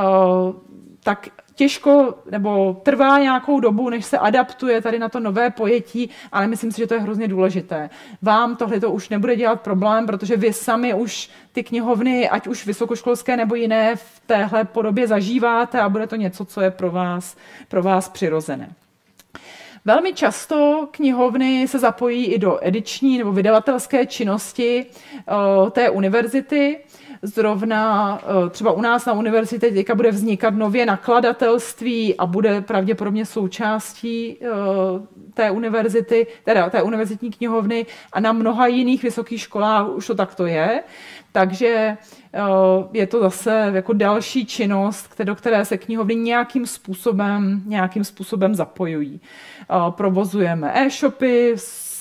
tak těžko nebo trvá nějakou dobu, než se adaptuje tady na to nové pojetí, ale myslím si, že to je hrozně důležité. Vám tohle to už nebude dělat problém, protože vy sami už ty knihovny, ať už vysokoškolské nebo jiné, v téhle podobě zažíváte a bude to něco, co je pro vás, pro vás přirozené. Velmi často knihovny se zapojí i do ediční nebo vydavatelské činnosti té univerzity. Zrovna třeba u nás na univerzitě teďka bude vznikat nově nakladatelství a bude pravděpodobně součástí té univerzity, teda té univerzitní knihovny a na mnoha jiných vysokých školách už to takto je. Takže je to zase jako další činnost, do které se knihovny nějakým způsobem, nějakým způsobem zapojují. Provozujeme e-shopy,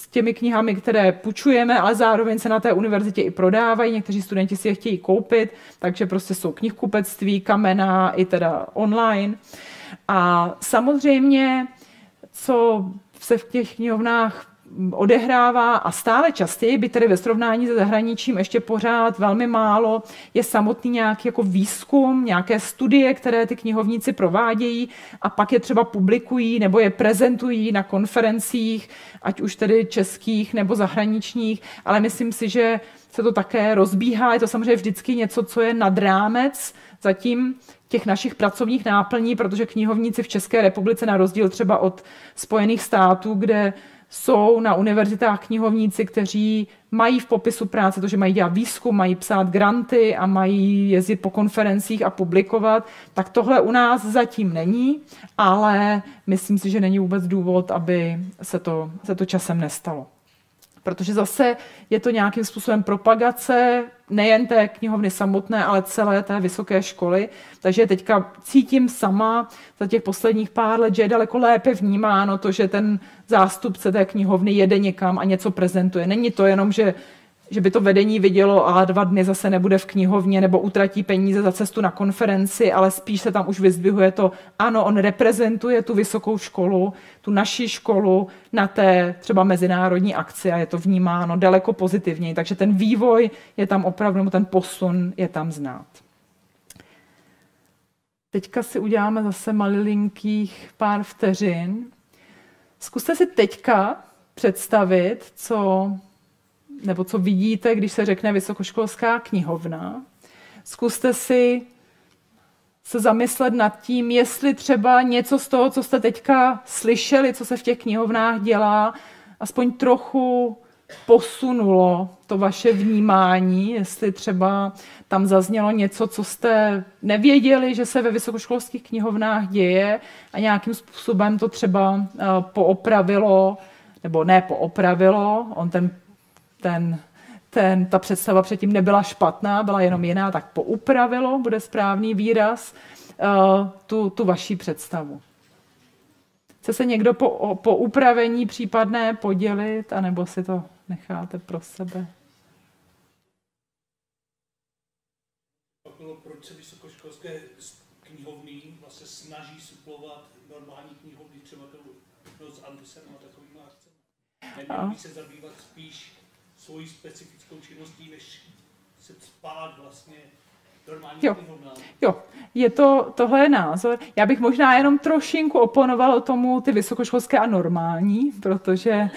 těmi knihami, které půjčujeme, ale zároveň se na té univerzitě i prodávají, někteří studenti si je chtějí koupit, takže prostě jsou knihkupectví, kamenná i teda online. A samozřejmě, co se v těch knihovnách odehrává a stále častěji, by tedy ve srovnání se zahraničím ještě pořád velmi málo, je samotný nějaký jako výzkum, nějaké studie, které ty knihovníci provádějí a pak je třeba publikují nebo je prezentují na konferencích, ať už tedy českých nebo zahraničních, ale myslím si, že se to také rozbíhá. Je to samozřejmě vždycky něco, co je nad rámec zatím těch našich pracovních náplní, protože knihovníci v České republice na rozdíl třeba od Spojených států, kde jsou na univerzitách knihovníci, kteří mají v popisu práce to, že mají dělat výzkum, mají psát granty a mají jezdit po konferencích a publikovat, tak tohle u nás zatím není, ale myslím si, že není vůbec důvod, aby se to, se to časem nestalo. Protože zase je to nějakým způsobem propagace nejen té knihovny samotné, ale celé té vysoké školy. Takže teďka cítím sama za těch posledních pár let, že je daleko lépe vnímáno to, že ten zástupce té knihovny jede někam a něco prezentuje. Není to jenom, že, že by to vedení vidělo a dva dny zase nebude v knihovně nebo utratí peníze za cestu na konferenci, ale spíš se tam už vyzdvihuje to, ano, on reprezentuje tu vysokou školu, tu naši školu na té třeba mezinárodní akci a je to vnímáno daleko pozitivněji. Takže ten vývoj je tam opravdu, ten posun je tam znát. Teďka si uděláme zase malilinkých pár vteřin. Zkuste si teďka představit, co, nebo co vidíte, když se řekne vysokoškolská knihovna. Zkuste si se zamyslet nad tím, jestli třeba něco z toho, co jste teďka slyšeli, co se v těch knihovnách dělá, aspoň trochu posunulo to vaše vnímání, jestli třeba tam zaznělo něco, co jste nevěděli, že se ve vysokoškolských knihovnách děje a nějakým způsobem to třeba poopravilo, nebo ne poopravilo, on ten, ten, ten, ta představa předtím nebyla špatná, byla jenom jiná, tak poupravilo, bude správný výraz, tu, tu vaši představu. Chce se někdo po, po upravení případné podělit, anebo si to necháte pro sebe? Proč se vysokoškolské knihovny vlastně snaží suplovat normální knihovny, třeba to s Andersenem a takovými akcemi? Neměli by se zabývat spíš svojí specifickou činností, než se spát vlastně normální jo. knihovnám? Jo, je to, tohle je názor. Já bych možná jenom trošinku oponovala tomu ty vysokoškolské a normální, protože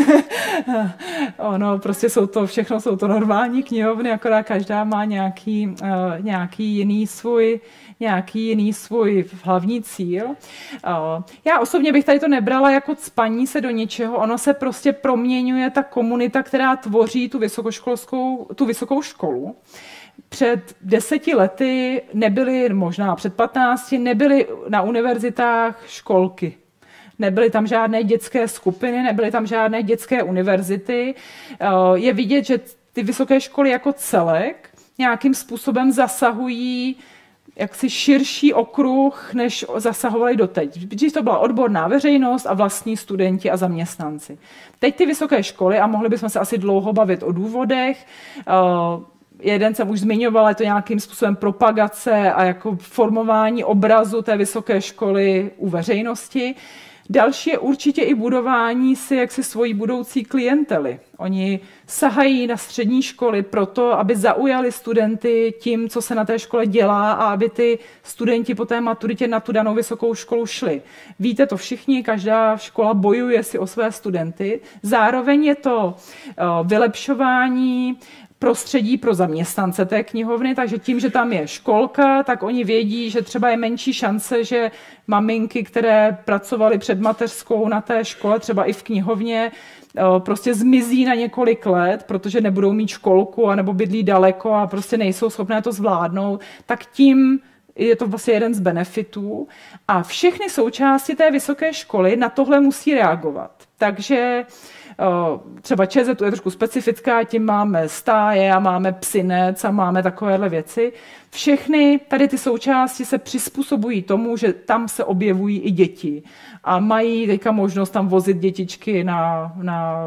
ono prostě jsou to, všechno jsou to normální knihovny, akorát každá má nějaký, uh, nějaký jiný svůj nějaký jiný svůj hlavní cíl. Uh, já osobně bych tady to nebrala jako cpaní se do ničeho, ono se prostě proměňuje ta komunita, která tvoří tu vysokoškolskou, tu vysokou školu. Před deseti lety nebyly, možná před patnácti, nebyly na univerzitách školky. Nebyly tam žádné dětské skupiny, nebyly tam žádné dětské univerzity. Je vidět, že ty vysoké školy jako celek nějakým způsobem zasahují jaksi širší okruh, než zasahovali doteď. Když to byla odborná veřejnost a vlastní studenti a zaměstnanci. Teď ty vysoké školy, a mohli bychom se asi dlouho bavit o důvodech, jeden jsem už zmiňovala, je to nějakým způsobem propagace a jako formování obrazu té vysoké školy u veřejnosti. Další je určitě i budování si jaksi svojí budoucí klientely. Oni sahají na střední školy proto, aby zaujali studenty tím, co se na té škole dělá a aby ty studenti po té maturitě na tu danou vysokou školu šli. Víte to všichni, každá škola bojuje si o své studenty. Zároveň je to vylepšování prostředí pro zaměstnance té knihovny, takže tím, že tam je školka, tak oni vědí, že třeba je menší šance, že maminky, které pracovaly před mateřskou na té škole, třeba i v knihovně, prostě zmizí na několik let, protože nebudou mít školku anebo bydlí daleko a prostě nejsou schopné to zvládnout, tak tím je to vlastně jeden z benefitů. A všechny součásti té vysoké školy na tohle musí reagovat. Takže třeba ČZ je trošku specifická, tím máme stáje a máme psinec a máme takovéhle věci. Všechny tady ty součásti se přizpůsobují tomu, že tam se objevují i děti a mají teďka možnost tam vozit dětičky na, na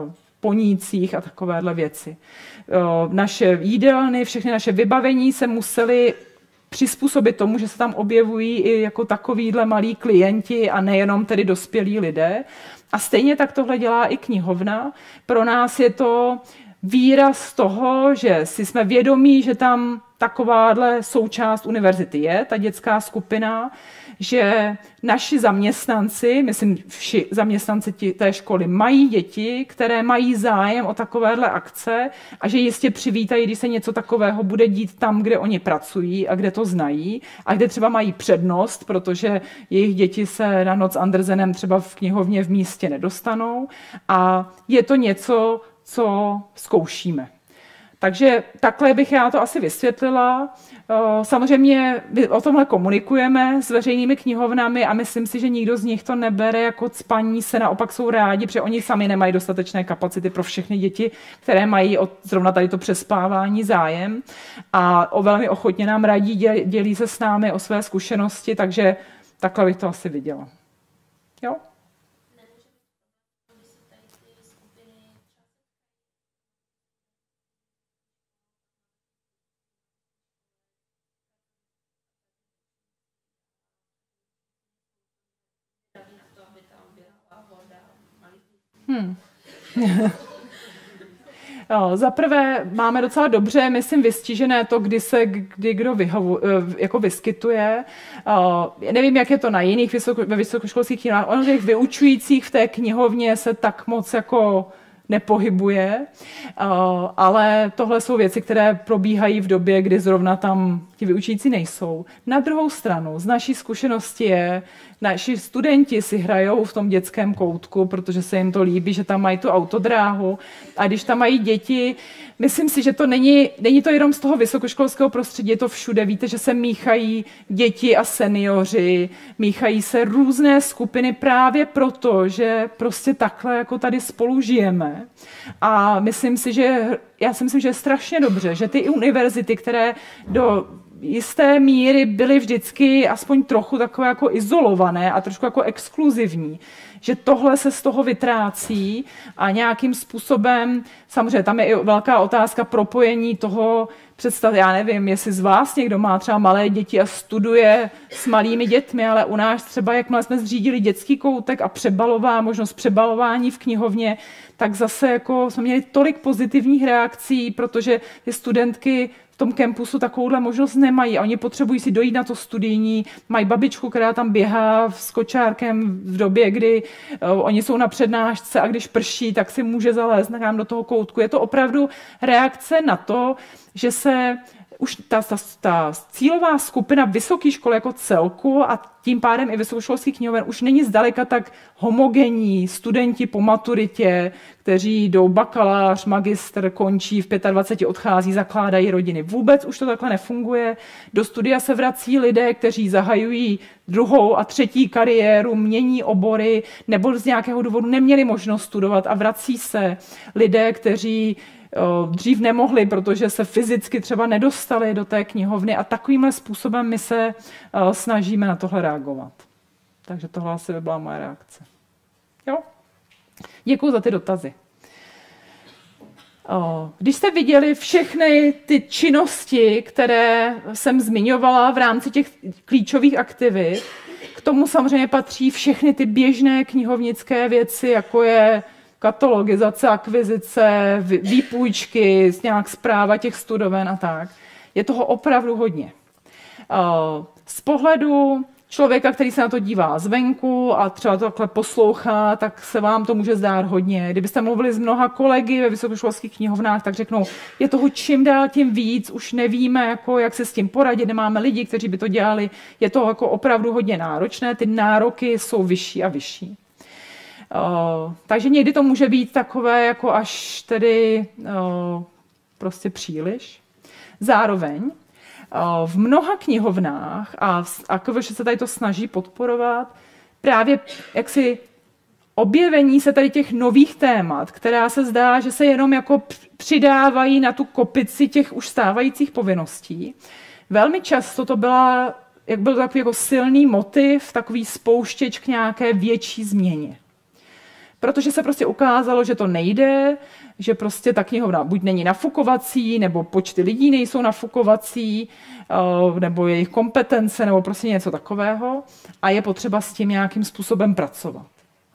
ponících a takovéhle věci. Naše jídelny, všechny naše vybavení se musely přizpůsobit tomu, že se tam objevují i jako takovýhle malí klienti a nejenom tedy dospělí lidé. A stejně tak tohle dělá i knihovna. Pro nás je to výraz toho, že si jsme vědomí, že tam takováhle součást univerzity je, ta dětská skupina, že naši zaměstnanci, myslím, vši zaměstnanci té školy mají děti, které mají zájem o takovéhle akce a že jistě přivítají, když se něco takového bude dít tam, kde oni pracují a kde to znají a kde třeba mají přednost, protože jejich děti se na Noc Andersenem třeba v knihovně v místě nedostanou a je to něco, co zkoušíme. Takže takhle bych já to asi vysvětlila. Samozřejmě o tomhle komunikujeme s veřejnými knihovnami a myslím si, že nikdo z nich to nebere jako cpaní se, naopak jsou rádi, protože oni sami nemají dostatečné kapacity pro všechny děti, které mají o zrovna tady to přespávání zájem a o velmi ochotně nám radí, dělí se s námi o své zkušenosti, takže takhle bych to asi viděla. Jo? Hmm. Jo, za prvé máme docela dobře, myslím, vystižené to, kdy se kdy kdo vyhovu, jako vyskytuje. Uh, nevím, jak je to na jiných vysoko, ve vysokoškolských knihách. Ono těch vyučujících v té knihovně se tak moc jako nepohybuje, uh, ale tohle jsou věci, které probíhají v době, kdy zrovna tam ti vyučující nejsou. Na druhou stranu, z naší zkušenosti je, naši studenti si hrajou v tom dětském koutku, protože se jim to líbí, že tam mají tu autodráhu a když tam mají děti, myslím si, že to není, není to jenom z toho vysokoškolského prostředí, je to všude. Víte, že se míchají děti a seniori, míchají se různé skupiny právě proto, že prostě takhle jako tady spolu žijeme. A myslím si, že já si myslím, že je strašně dobře, že ty univerzity, které do jisté míry byly vždycky aspoň trochu takové jako izolované a trošku jako exkluzivní, že tohle se z toho vytrácí a nějakým způsobem, samozřejmě tam je i velká otázka propojení toho, představ, já nevím, jestli z vás někdo má třeba malé děti a studuje s malými dětmi, ale u nás třeba, jakmile jsme zřídili dětský koutek a přebalová, možnost přebalování v knihovně, tak zase jako jsme měli tolik pozitivních reakcí, protože ty studentky v tom kampusu takovouhle možnost nemají a oni potřebují si dojít na to studijní, mají babičku, která tam běhá s kočárkem v době, kdy uh, oni jsou na přednášce a když prší, tak si může zalézt do toho koutku. Je to opravdu reakce na to, že se už ta, ta, ta cílová skupina vysoké školy jako celku a tím pádem i vysokoškolských knihoven už není zdaleka tak homogenní. Studenti po maturitě, kteří jdou bakalář, magistr, končí v dvaceti pěti, odchází, zakládají rodiny. Vůbec už to takhle nefunguje. Do studia se vrací lidé, kteří zahajují druhou a třetí kariéru, mění obory nebo z nějakého důvodu neměli možnost studovat a vrací se lidé, kteří dřív nemohli, protože se fyzicky třeba nedostali do té knihovny a takovýmhle způsobem my se snažíme na tohle reagovat. Takže tohle asi by byla moje reakce. Jo? Děkuji za ty dotazy. Když jste viděli všechny ty činnosti, které jsem zmiňovala v rámci těch klíčových aktivit, k tomu samozřejmě patří všechny ty běžné knihovnické věci, jako je katalogizace, akvizice, výpůjčky, nějak správa těch studoven a tak. Je toho opravdu hodně. Z pohledu člověka, který se na to dívá zvenku a třeba to takhle poslouchá, tak se vám to může zdát hodně. Kdybyste mluvili s mnoha kolegy ve vysokoškolských knihovnách, tak řeknou, je toho čím dál tím víc, už nevíme, jako, jak se s tím poradit, nemáme lidi, kteří by to dělali. Je to jako opravdu hodně náročné, ty nároky jsou vyšší a vyšší. Uh, takže někdy to může být takové jako až tedy uh, prostě příliš. Zároveň uh, v mnoha knihovnách, a, a K V Š se tady to snaží podporovat, právě jaksi objevení se tady těch nových témat, která se zdá, že se jenom jako přidávají na tu kopici těch už stávajících povinností. Velmi často to byla, jak byl takový jako silný motiv, takový spouštěč k nějaké větší změně. protože se prostě ukázalo, že to nejde, že prostě ta knihovna buď není nafukovací, nebo počty lidí nejsou nafukovací, nebo jejich kompetence, nebo prostě něco takového a je potřeba s tím nějakým způsobem pracovat.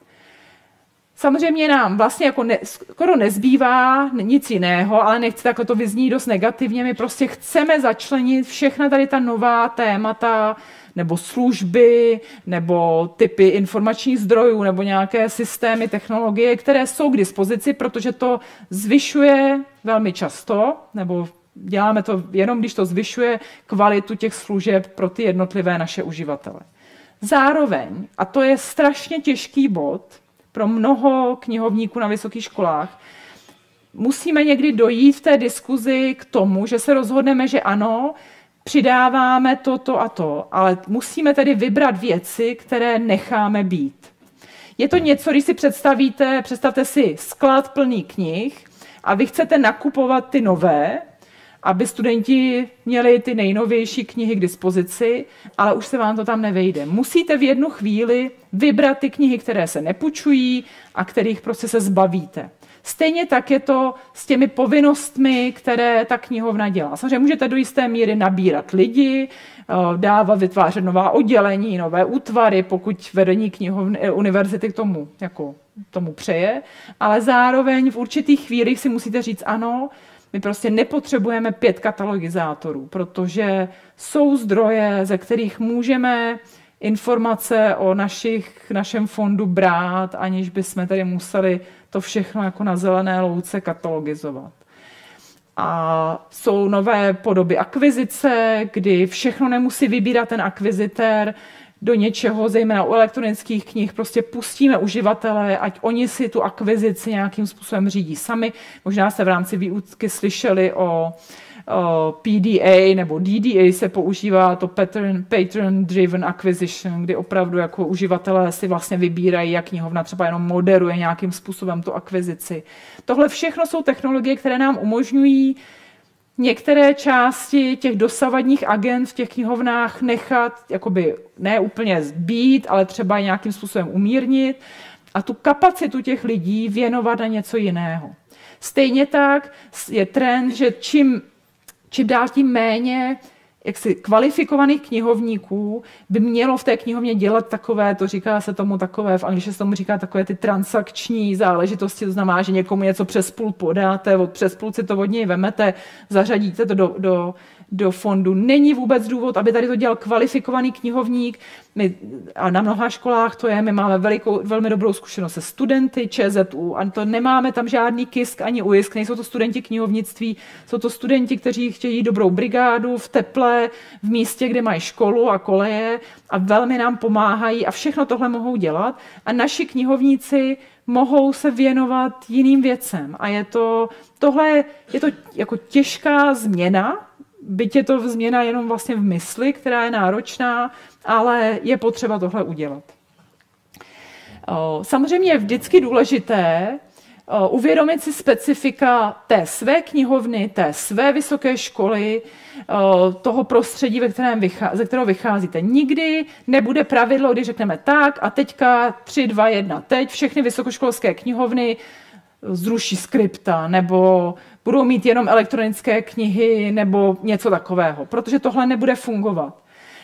Samozřejmě nám vlastně jako ne, skoro nezbývá nic jiného, ale nechci takhle to vyzní dost negativně. My prostě chceme začlenit všechna tady ta nová témata, nebo služby, nebo typy informačních zdrojů, nebo nějaké systémy, technologie, které jsou k dispozici, protože to zvyšuje velmi často, nebo děláme to jenom, když to zvyšuje kvalitu těch služeb pro ty jednotlivé naše uživatele. Zároveň, a to je strašně těžký bod pro mnoho knihovníků na vysokých školách, musíme někdy dojít v té diskuzi k tomu, že se rozhodneme, že ano, přidáváme to, to a to, ale musíme tedy vybrat věci, které necháme být. Je to něco, když si představíte, představte si sklad plný knih a vy chcete nakupovat ty nové, aby studenti měli ty nejnovější knihy k dispozici, ale už se vám to tam nevejde. Musíte v jednu chvíli vybrat ty knihy, které se nepůjčují a kterých prostě se zbavíte. Stejně tak je to s těmi povinnostmi, které ta knihovna dělá. Samozřejmě můžete do jisté míry nabírat lidi, dávat, vytvářet nová oddělení, nové útvary, pokud vedení knihovny, univerzity k tomu, jako, tomu přeje, ale zároveň v určitých chvílích si musíte říct ano, my prostě nepotřebujeme pět katalogizátorů, protože jsou zdroje, ze kterých můžeme informace o našich, našem fondu brát, aniž bychom tady museli to všechno jako na zelené louce katalogizovat. A jsou nové podoby akvizice, kdy všechno nemusí vybírat ten akvizitér do něčeho, zejména u elektronických knih, prostě pustíme uživatele, ať oni si tu akvizici nějakým způsobem řídí sami. Možná jste v rámci výuky slyšeli o, o P D A nebo D D A se používá to Pattern, Pattern Driven Acquisition, kdy opravdu jako uživatelé si vlastně vybírají, jak knihovna třeba jenom moderuje nějakým způsobem tu akvizici. Tohle všechno jsou technologie, které nám umožňují některé části těch dosavadních agent v těch knihovnách nechat, jakoby ne úplně být, ale třeba nějakým způsobem umírnit a tu kapacitu těch lidí věnovat na něco jiného. Stejně tak je trend, že čím, čím dál tím méně jaksi kvalifikovaných knihovníků by mělo v té knihovně dělat takové, to říká se tomu takové, v angličtině se tomu říká takové ty transakční záležitosti, to znamená, že někomu něco přes půl podáte, od přes půl si to od něj vemete, zařadíte to do, do, do fondu. Není vůbec důvod, aby tady to dělal kvalifikovaný knihovník. My, a na mnoha školách to je, my máme velikou, velmi dobrou zkušenost se studenty ČZU a to nemáme tam žádný kisk ani ujisk, nejsou to studenti knihovnictví, jsou to studenti, kteří chtějí dobrou brigádu v teple, v místě, kde mají školu a koleje a velmi nám pomáhají a všechno tohle mohou dělat a naši knihovníci mohou se věnovat jiným věcem a je to, tohle je to jako těžká změna, byť je to změna jenom vlastně v mysli, která je náročná, ale je potřeba tohle udělat. Samozřejmě je vždycky důležité uvědomit si specifika té své knihovny, té své vysoké školy, toho prostředí, ve kterém vychází, ze kterého vycházíte. Nikdy nebude pravidlo, když řekneme tak a teďka tři, dva, jedna, teď všechny vysokoškolské knihovny zruší skripta, nebo budou mít jenom elektronické knihy, nebo něco takového, protože tohle nebude fungovat.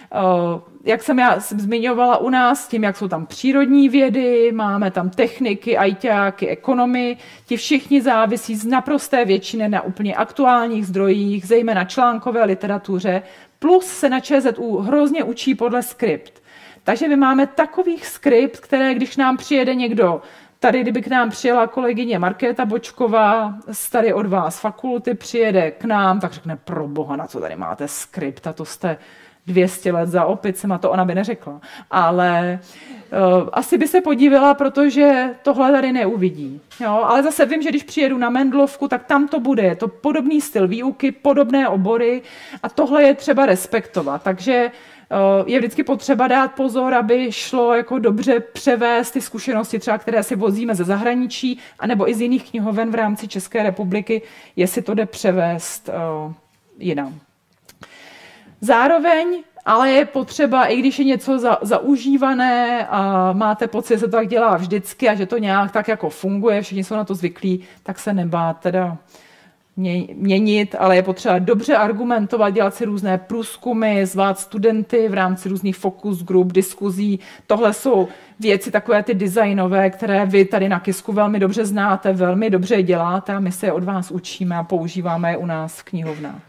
Jak jsem já zmiňovala u nás, tím, jak jsou tam přírodní vědy, máme tam techniky, ajťáky, ekonomy, ti všichni závisí z naprosté většiny na úplně aktuálních zdrojích, zejména článkové literatuře, plus se na ČZU hrozně učí podle skript. Takže my máme takových skript, které, když nám přijede někdo, tady, kdyby k nám přijela kolegyně Markéta Bočková, tady od vás fakulty, přijede k nám, tak řekne, pro boha, na co tady máte skript, a to jste dvě stě let za opicema, to ona by neřekla. Ale uh, asi by se podívala, protože tohle tady neuvidí. Jo? Ale zase vím, že když přijedu na Mendlovku, tak tam to bude. Je to podobný styl výuky, podobné obory a tohle je třeba respektovat. Takže uh, je vždycky potřeba dát pozor, aby šlo jako dobře převést ty zkušenosti, třeba které si vozíme ze zahraničí, anebo i z jiných knihoven v rámci České republiky, jestli to jde převést uh, jinam. Zároveň, ale je potřeba, i když je něco za, zaužívané a máte pocit, že se to tak dělá vždycky a že to nějak tak jako funguje, všichni jsou na to zvyklí, tak se nebát teda měnit, ale je potřeba dobře argumentovat, dělat si různé průzkumy, zvát studenty v rámci různých focus group, diskuzí. Tohle jsou věci takové ty designové, které vy tady na Kisku velmi dobře znáte, velmi dobře je děláte a my se je od vás učíme a používáme je u nás v knihovnách.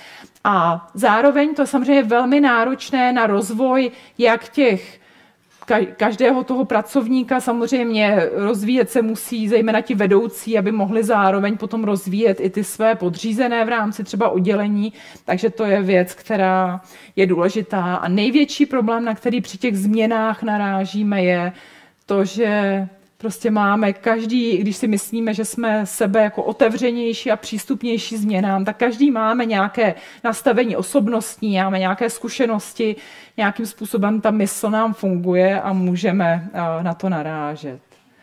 A zároveň to je samozřejmě velmi náročné na rozvoj jak těch každého toho pracovníka, samozřejmě rozvíjet se musí zejména ti vedoucí, aby mohli zároveň potom rozvíjet i ty své podřízené v rámci třeba oddělení, takže to je věc, která je důležitá. A největší problém, na který při těch změnách narážíme, je to, že prostě máme každý, když si myslíme, že jsme sebe jako otevřenější a přístupnější změnám, tak každý máme nějaké nastavení osobnostní, máme nějaké zkušenosti, nějakým způsobem ta mysl nám funguje a můžeme na to narážet.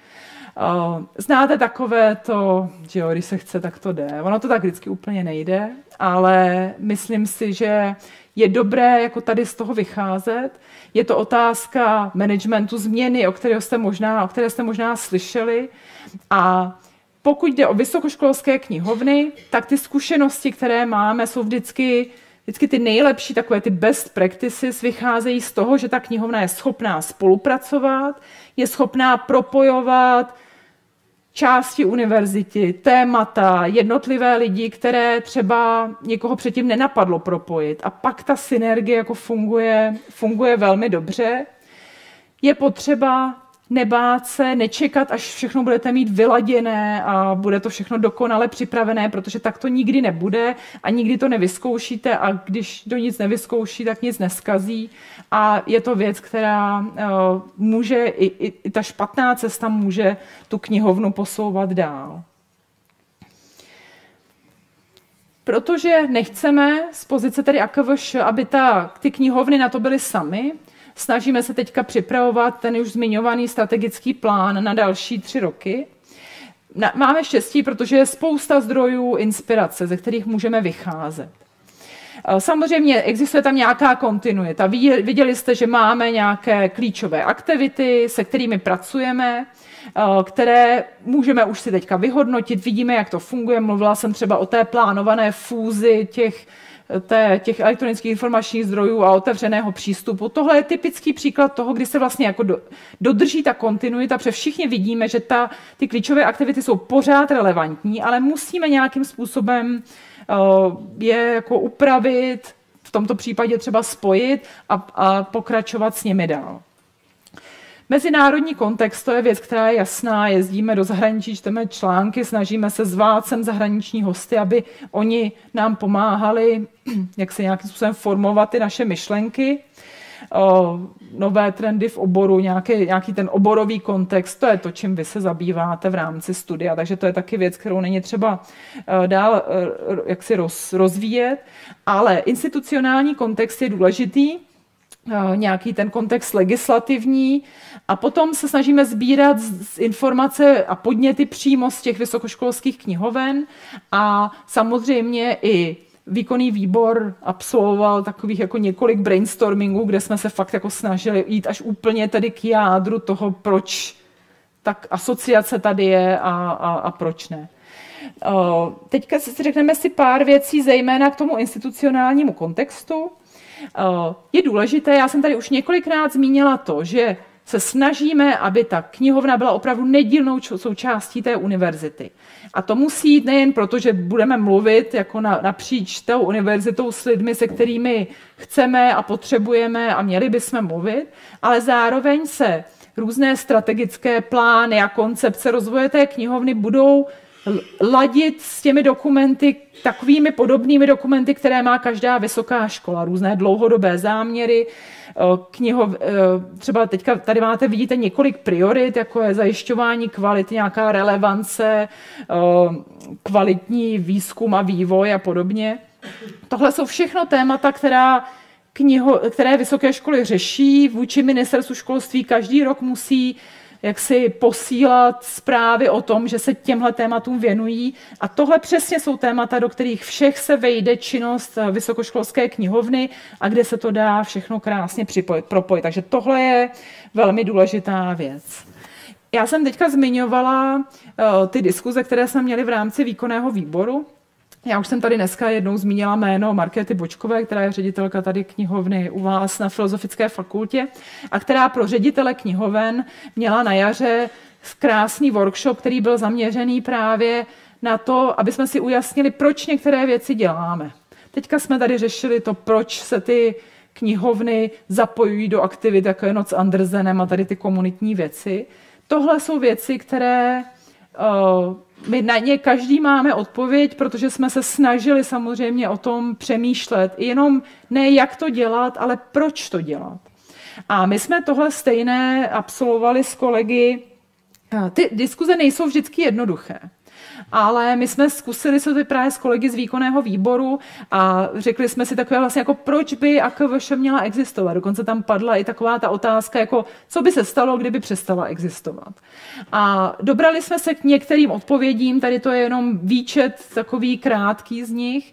Znáte takové to, že jo, když se chce, tak to jde. Ono to tak vždycky úplně nejde, ale myslím si, že je dobré jako tady z toho vycházet. Je to otázka managementu změny, o které jste možná, o které jste možná slyšeli. A pokud jde o vysokoškolské knihovny, tak ty zkušenosti, které máme, jsou vždycky, vždycky ty nejlepší, takové ty best practices, vycházejí z toho, že ta knihovna je schopná spolupracovat, je schopná propojovat části univerzity, témata, jednotlivé lidi, které třeba někoho předtím nenapadlo propojit. A pak ta synergie jako funguje, funguje velmi dobře. Je potřeba nebát se, nečekat, až všechno budete mít vyladěné a bude to všechno dokonale připravené, protože tak to nikdy nebude a nikdy to nevyzkoušíte a když do nic nevyzkouší, tak nic neskazí. A je to věc, která uh, může, i, i, i ta špatná cesta může tu knihovnu posouvat dál. Protože nechceme z pozice tedy A K V Š, aby ta, ty knihovny na to byly samy, snažíme se teďka připravovat ten už zmiňovaný strategický plán na další tři roky. Máme štěstí, protože je spousta zdrojů inspirace, ze kterých můžeme vycházet. Samozřejmě existuje tam nějaká kontinuita. Viděli jste, že máme nějaké klíčové aktivity, se kterými pracujeme, které můžeme už si teďka vyhodnotit, vidíme, jak to funguje. Mluvila jsem třeba o té plánované fúzi těch Té, těch elektronických informačních zdrojů a otevřeného přístupu. Tohle je typický příklad toho, kdy se vlastně jako do, dodrží ta kontinuita, protože všichni vidíme, že ta, ty klíčové aktivity jsou pořád relevantní, ale musíme nějakým způsobem uh, je jako upravit, v tomto případě třeba spojit a, a pokračovat s nimi dál. Mezinárodní kontext, to je věc, která je jasná, jezdíme do zahraničí, čteme články, snažíme se zvát sem zahraniční hosty, aby oni nám pomáhali, jak se nějakým způsobem formovat ty naše myšlenky, o, nové trendy v oboru, nějaký, nějaký ten oborový kontext, to je to, čím vy se zabýváte v rámci studia, takže to je taky věc, kterou není třeba dál jaksi roz, rozvíjet, ale institucionální kontext je důležitý, nějaký ten kontext legislativní a potom se snažíme sbírat informace a podněty přímo z těch vysokoškolských knihoven a samozřejmě i výkonný výbor absolvoval takových jako několik brainstormingů, kde jsme se fakt jako snažili jít až úplně tedy k jádru toho, proč tak asociace tady je a, a, a proč ne. Teďka si řekneme si pár věcí, zejména k tomu institucionálnímu kontextu. Je důležité, já jsem tady už několikrát zmínila to, že se snažíme, aby ta knihovna byla opravdu nedílnou součástí té univerzity. A to musí jít nejen proto, že budeme mluvit jako na, napříč tou univerzitou s lidmi, se kterými chceme a potřebujeme a měli bychom mluvit, ale zároveň se různé strategické plány a koncepce rozvoje té knihovny budou ladit s těmi dokumenty, takovými podobnými dokumenty, které má každá vysoká škola, různé dlouhodobé záměry, knihov, třeba teďka tady máte, vidíte několik priorit, jako je zajišťování kvality, nějaká relevance, kvalitní výzkum a vývoj a podobně. Tohle jsou všechno témata, která kniho, které vysoké školy řeší, vůči ministerstvu školství každý rok musí jak si posílat zprávy o tom, že se těmhle tématům věnují. A tohle přesně jsou témata, do kterých všech se vejde činnost Vysokoškolské knihovny a kde se to dá všechno krásně připojit, propojit. Takže tohle je velmi důležitá věc. Já jsem teďka zmiňovala uh, ty diskuze, které jsme měli v rámci výkonného výboru. Já už jsem tady dneska jednou zmínila jméno Markéty Bočkové, která je ředitelka tady knihovny u vás na Filozofické fakultě a která pro ředitele knihoven měla na jaře krásný workshop, který byl zaměřený právě na to, aby jsme si ujasnili, proč některé věci děláme. Teďka jsme tady řešili to, proč se ty knihovny zapojují do aktivit, jako je Noc Andersenem a tady ty komunitní věci. Tohle jsou věci, které uh, my na ně každý máme odpověď, protože jsme se snažili samozřejmě o tom přemýšlet. Jenom ne jak to dělat, ale proč to dělat. A my jsme tohle stejné absolvovali s kolegy. Ty diskuze nejsou vždycky jednoduché. Ale my jsme zkusili se to právě s kolegy z výkonného výboru a řekli jsme si takové vlastně jako proč by A K V Š měla existovat. Dokonce tam padla i taková ta otázka, jako co by se stalo, kdyby přestala existovat. A dobrali jsme se k některým odpovědím, tady to je jenom výčet takový krátký z nich.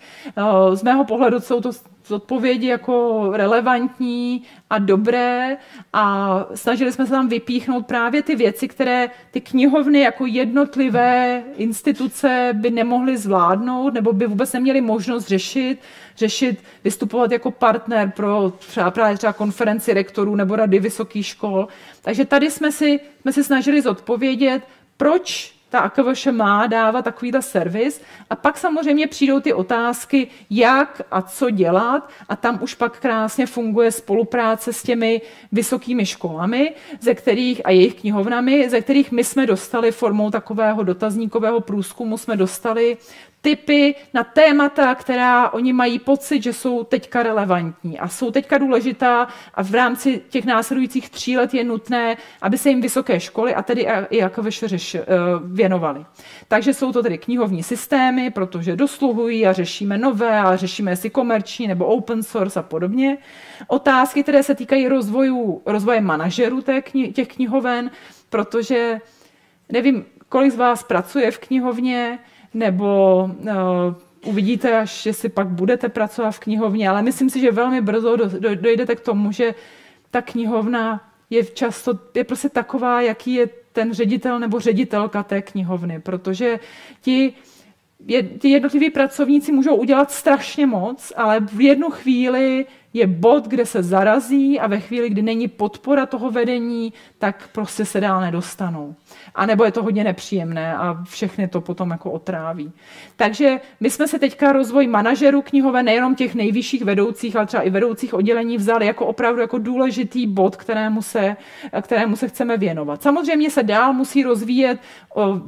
Z mého pohledu jsou to odpovědi jako relevantní a dobré a snažili jsme se tam vypíchnout právě ty věci, které ty knihovny jako jednotlivé instituce by nemohly zvládnout nebo by vůbec neměly možnost řešit, řešit, vystupovat jako partner pro třeba, právě třeba konferenci rektorů nebo rady vysokých škol. Takže tady jsme si, jsme si snažili zodpovědět, proč ta A K V Š má dávat takovýhle servis a pak samozřejmě přijdou ty otázky, jak a co dělat a tam už pak krásně funguje spolupráce s těmi vysokými školami, ze kterých a jejich knihovnami, ze kterých my jsme dostali formou takového dotazníkového průzkumu, jsme dostali tipy na témata, která oni mají pocit, že jsou teďka relevantní a jsou teďka důležitá a v rámci těch následujících tří let je nutné, aby se jim vysoké školy a tedy i A K V Š řeš, věnovaly. Takže jsou to tedy knihovní systémy, protože dosluhují a řešíme nové a řešíme jestli komerční nebo open source a podobně. Otázky, které se týkají rozvoju, rozvoje manažerů těch knihoven, protože nevím, kolik z vás pracuje v knihovně, nebo uh, uvidíte, až jestli pak budete pracovat v knihovně, ale myslím si, že velmi brzo do, do, dojdete k tomu, že ta knihovna je často je prostě taková, jaký je ten ředitel nebo ředitelka té knihovny, protože ti, je, ti jednotliví pracovníci můžou udělat strašně moc, ale v jednu chvíli je bod, kde se zarazí a ve chvíli, kdy není podpora toho vedení, tak prostě se dál nedostanou. A nebo je to hodně nepříjemné a všechny to potom jako otráví. Takže my jsme se teďka rozvoj manažerů knihoven, nejenom těch nejvyšších vedoucích, ale třeba i vedoucích oddělení vzali jako opravdu jako důležitý bod, kterému se, kterému se chceme věnovat. Samozřejmě se dál musí rozvíjet o, o, o,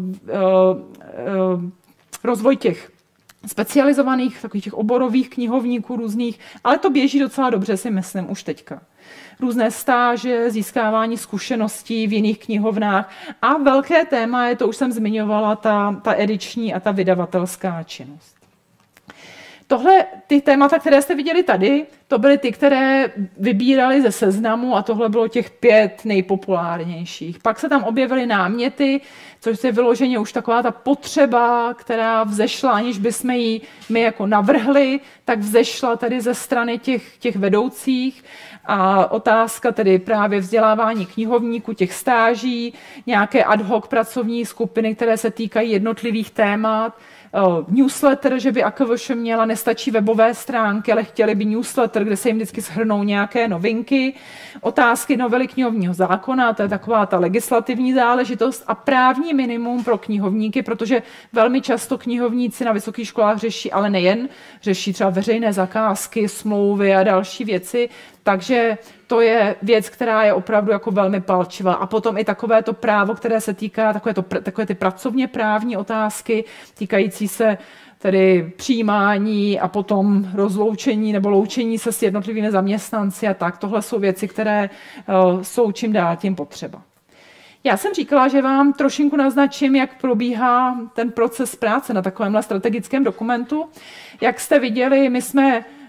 rozvoj těch specializovaných, takových těch oborových knihovníků různých, ale to běží docela dobře, si myslím, už teďka. Různé stáže, získávání zkušeností v jiných knihovnách a velké téma je, to už jsem zmiňovala, ta, ta ediční a ta vydavatelská činnost. Tohle, ty témata, které jste viděli tady, to byly ty, které vybírali ze seznamu a tohle bylo těch pět nejpopulárnějších. Pak se tam objevily náměty, což je vyloženě už taková ta potřeba, která vzešla, aniž bychom ji my jako navrhli, tak vzešla tady ze strany těch, těch vedoucích. A otázka tedy právě vzdělávání knihovníků, těch stáží, nějaké ad hoc pracovní skupiny, které se týkají jednotlivých témat, newsletter, že by A K V Š měla, nestačí webové stránky, ale chtěli by newsletter, kde se jim vždycky shrnou nějaké novinky, otázky novely knihovního zákona, to je taková ta legislativní záležitost a právní minimum pro knihovníky, protože velmi často knihovníci na vysokých školách řeší, ale nejen, řeší třeba veřejné zakázky, smlouvy a další věci, takže to je věc, která je opravdu jako velmi palčivá. A potom i takové to právo, které se týká takové, to, takové ty pracovně právní otázky, týkající se tedy přijímání a potom rozloučení nebo loučení se s jednotlivými zaměstnanci a tak. Tohle jsou věci, které uh, jsou čím dál tím potřeba. Já jsem říkala, že vám trošinku naznačím, jak probíhá ten proces práce na takovémhle strategickém dokumentu. Jak jste viděli, my jsme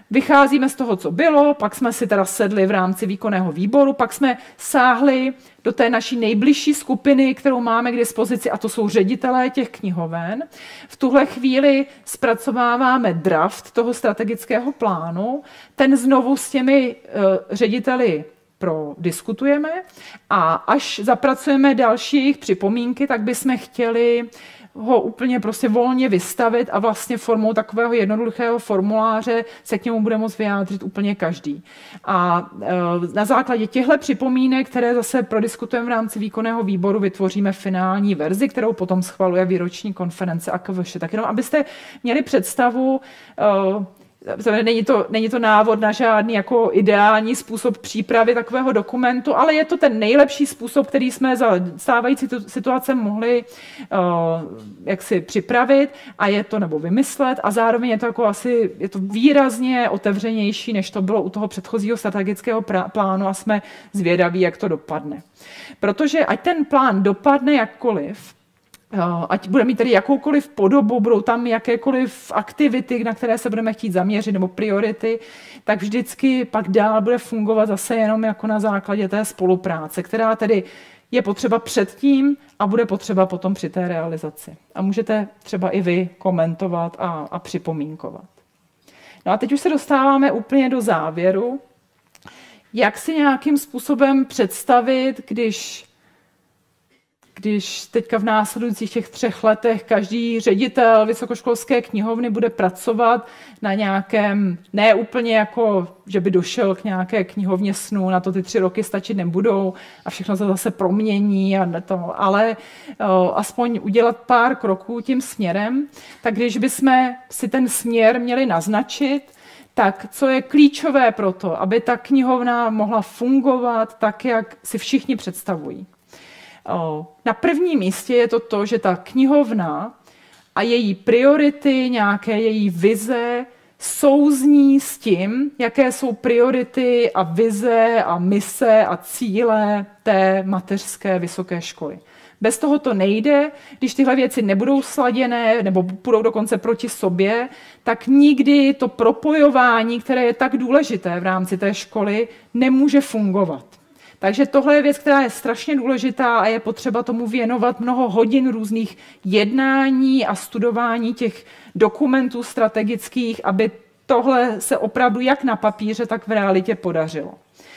vycházíme z toho, co bylo, pak jsme si teda sedli v rámci výkonného výboru, pak jsme sáhli do té naší nejbližší skupiny, kterou máme k dispozici, a to jsou ředitelé těch knihoven. V tuhle chvíli zpracováváme draft toho strategického plánu, ten znovu s těmi uh, řediteli prodiskutujeme a až zapracujeme další jejich připomínky, tak bychom chtěli ho úplně prostě volně vystavit a vlastně formou takového jednoduchého formuláře se k němu bude moct vyjádřit úplně každý. A na základě těchto připomínek, které zase prodiskutujeme v rámci výkonného výboru, vytvoříme finální verzi, kterou potom schvaluje výroční konference A K V Š. Tak jenom abyste měli představu, Není to, není to návod na žádný jako ideální způsob přípravy takového dokumentu, ale je to ten nejlepší způsob, který jsme za stávající situace mohli uh, jaksi připravit a je to nebo vymyslet a zároveň je to jako asi je to výrazně otevřenější, než to bylo u toho předchozího strategického plánu a jsme zvědaví, jak to dopadne. Protože ať ten plán dopadne jakkoliv, ať bude mít tedy jakoukoliv podobu, budou tam jakékoliv aktivity, na které se budeme chtít zaměřit, nebo priority, tak vždycky pak dál bude fungovat zase jenom jako na základě té spolupráce, která tedy je potřeba předtím a bude potřeba potom při té realizaci. A můžete třeba i vy komentovat a, a připomínkovat. No a teď už se dostáváme úplně do závěru. Jak si nějakým způsobem představit, když když teďka v následujících těch třech letech každý ředitel vysokoškolské knihovny bude pracovat na nějakém, ne úplně jako, že by došel k nějaké knihovně snů, na to ty tři roky stačit nebudou a všechno se zase promění, a to, ale o, aspoň udělat pár kroků tím směrem, tak když bychom si ten směr měli naznačit, tak co je klíčové pro to, aby ta knihovna mohla fungovat tak, jak si všichni představují. Na prvním místě je to to, že ta knihovna a její priority, nějaké její vize souzní s tím, jaké jsou priority a vize a mise a cíle té mateřské vysoké školy. Bez toho to nejde, když tyhle věci nebudou sladěné nebo budou dokonce proti sobě, tak nikdy to propojování, které je tak důležité v rámci té školy, nemůže fungovat. Takže tohle je věc, která je strašně důležitá a je potřeba tomu věnovat mnoho hodin různých jednání a studování těch dokumentů strategických, aby tohle se opravdu jak na papíře, tak v realitě podařilo.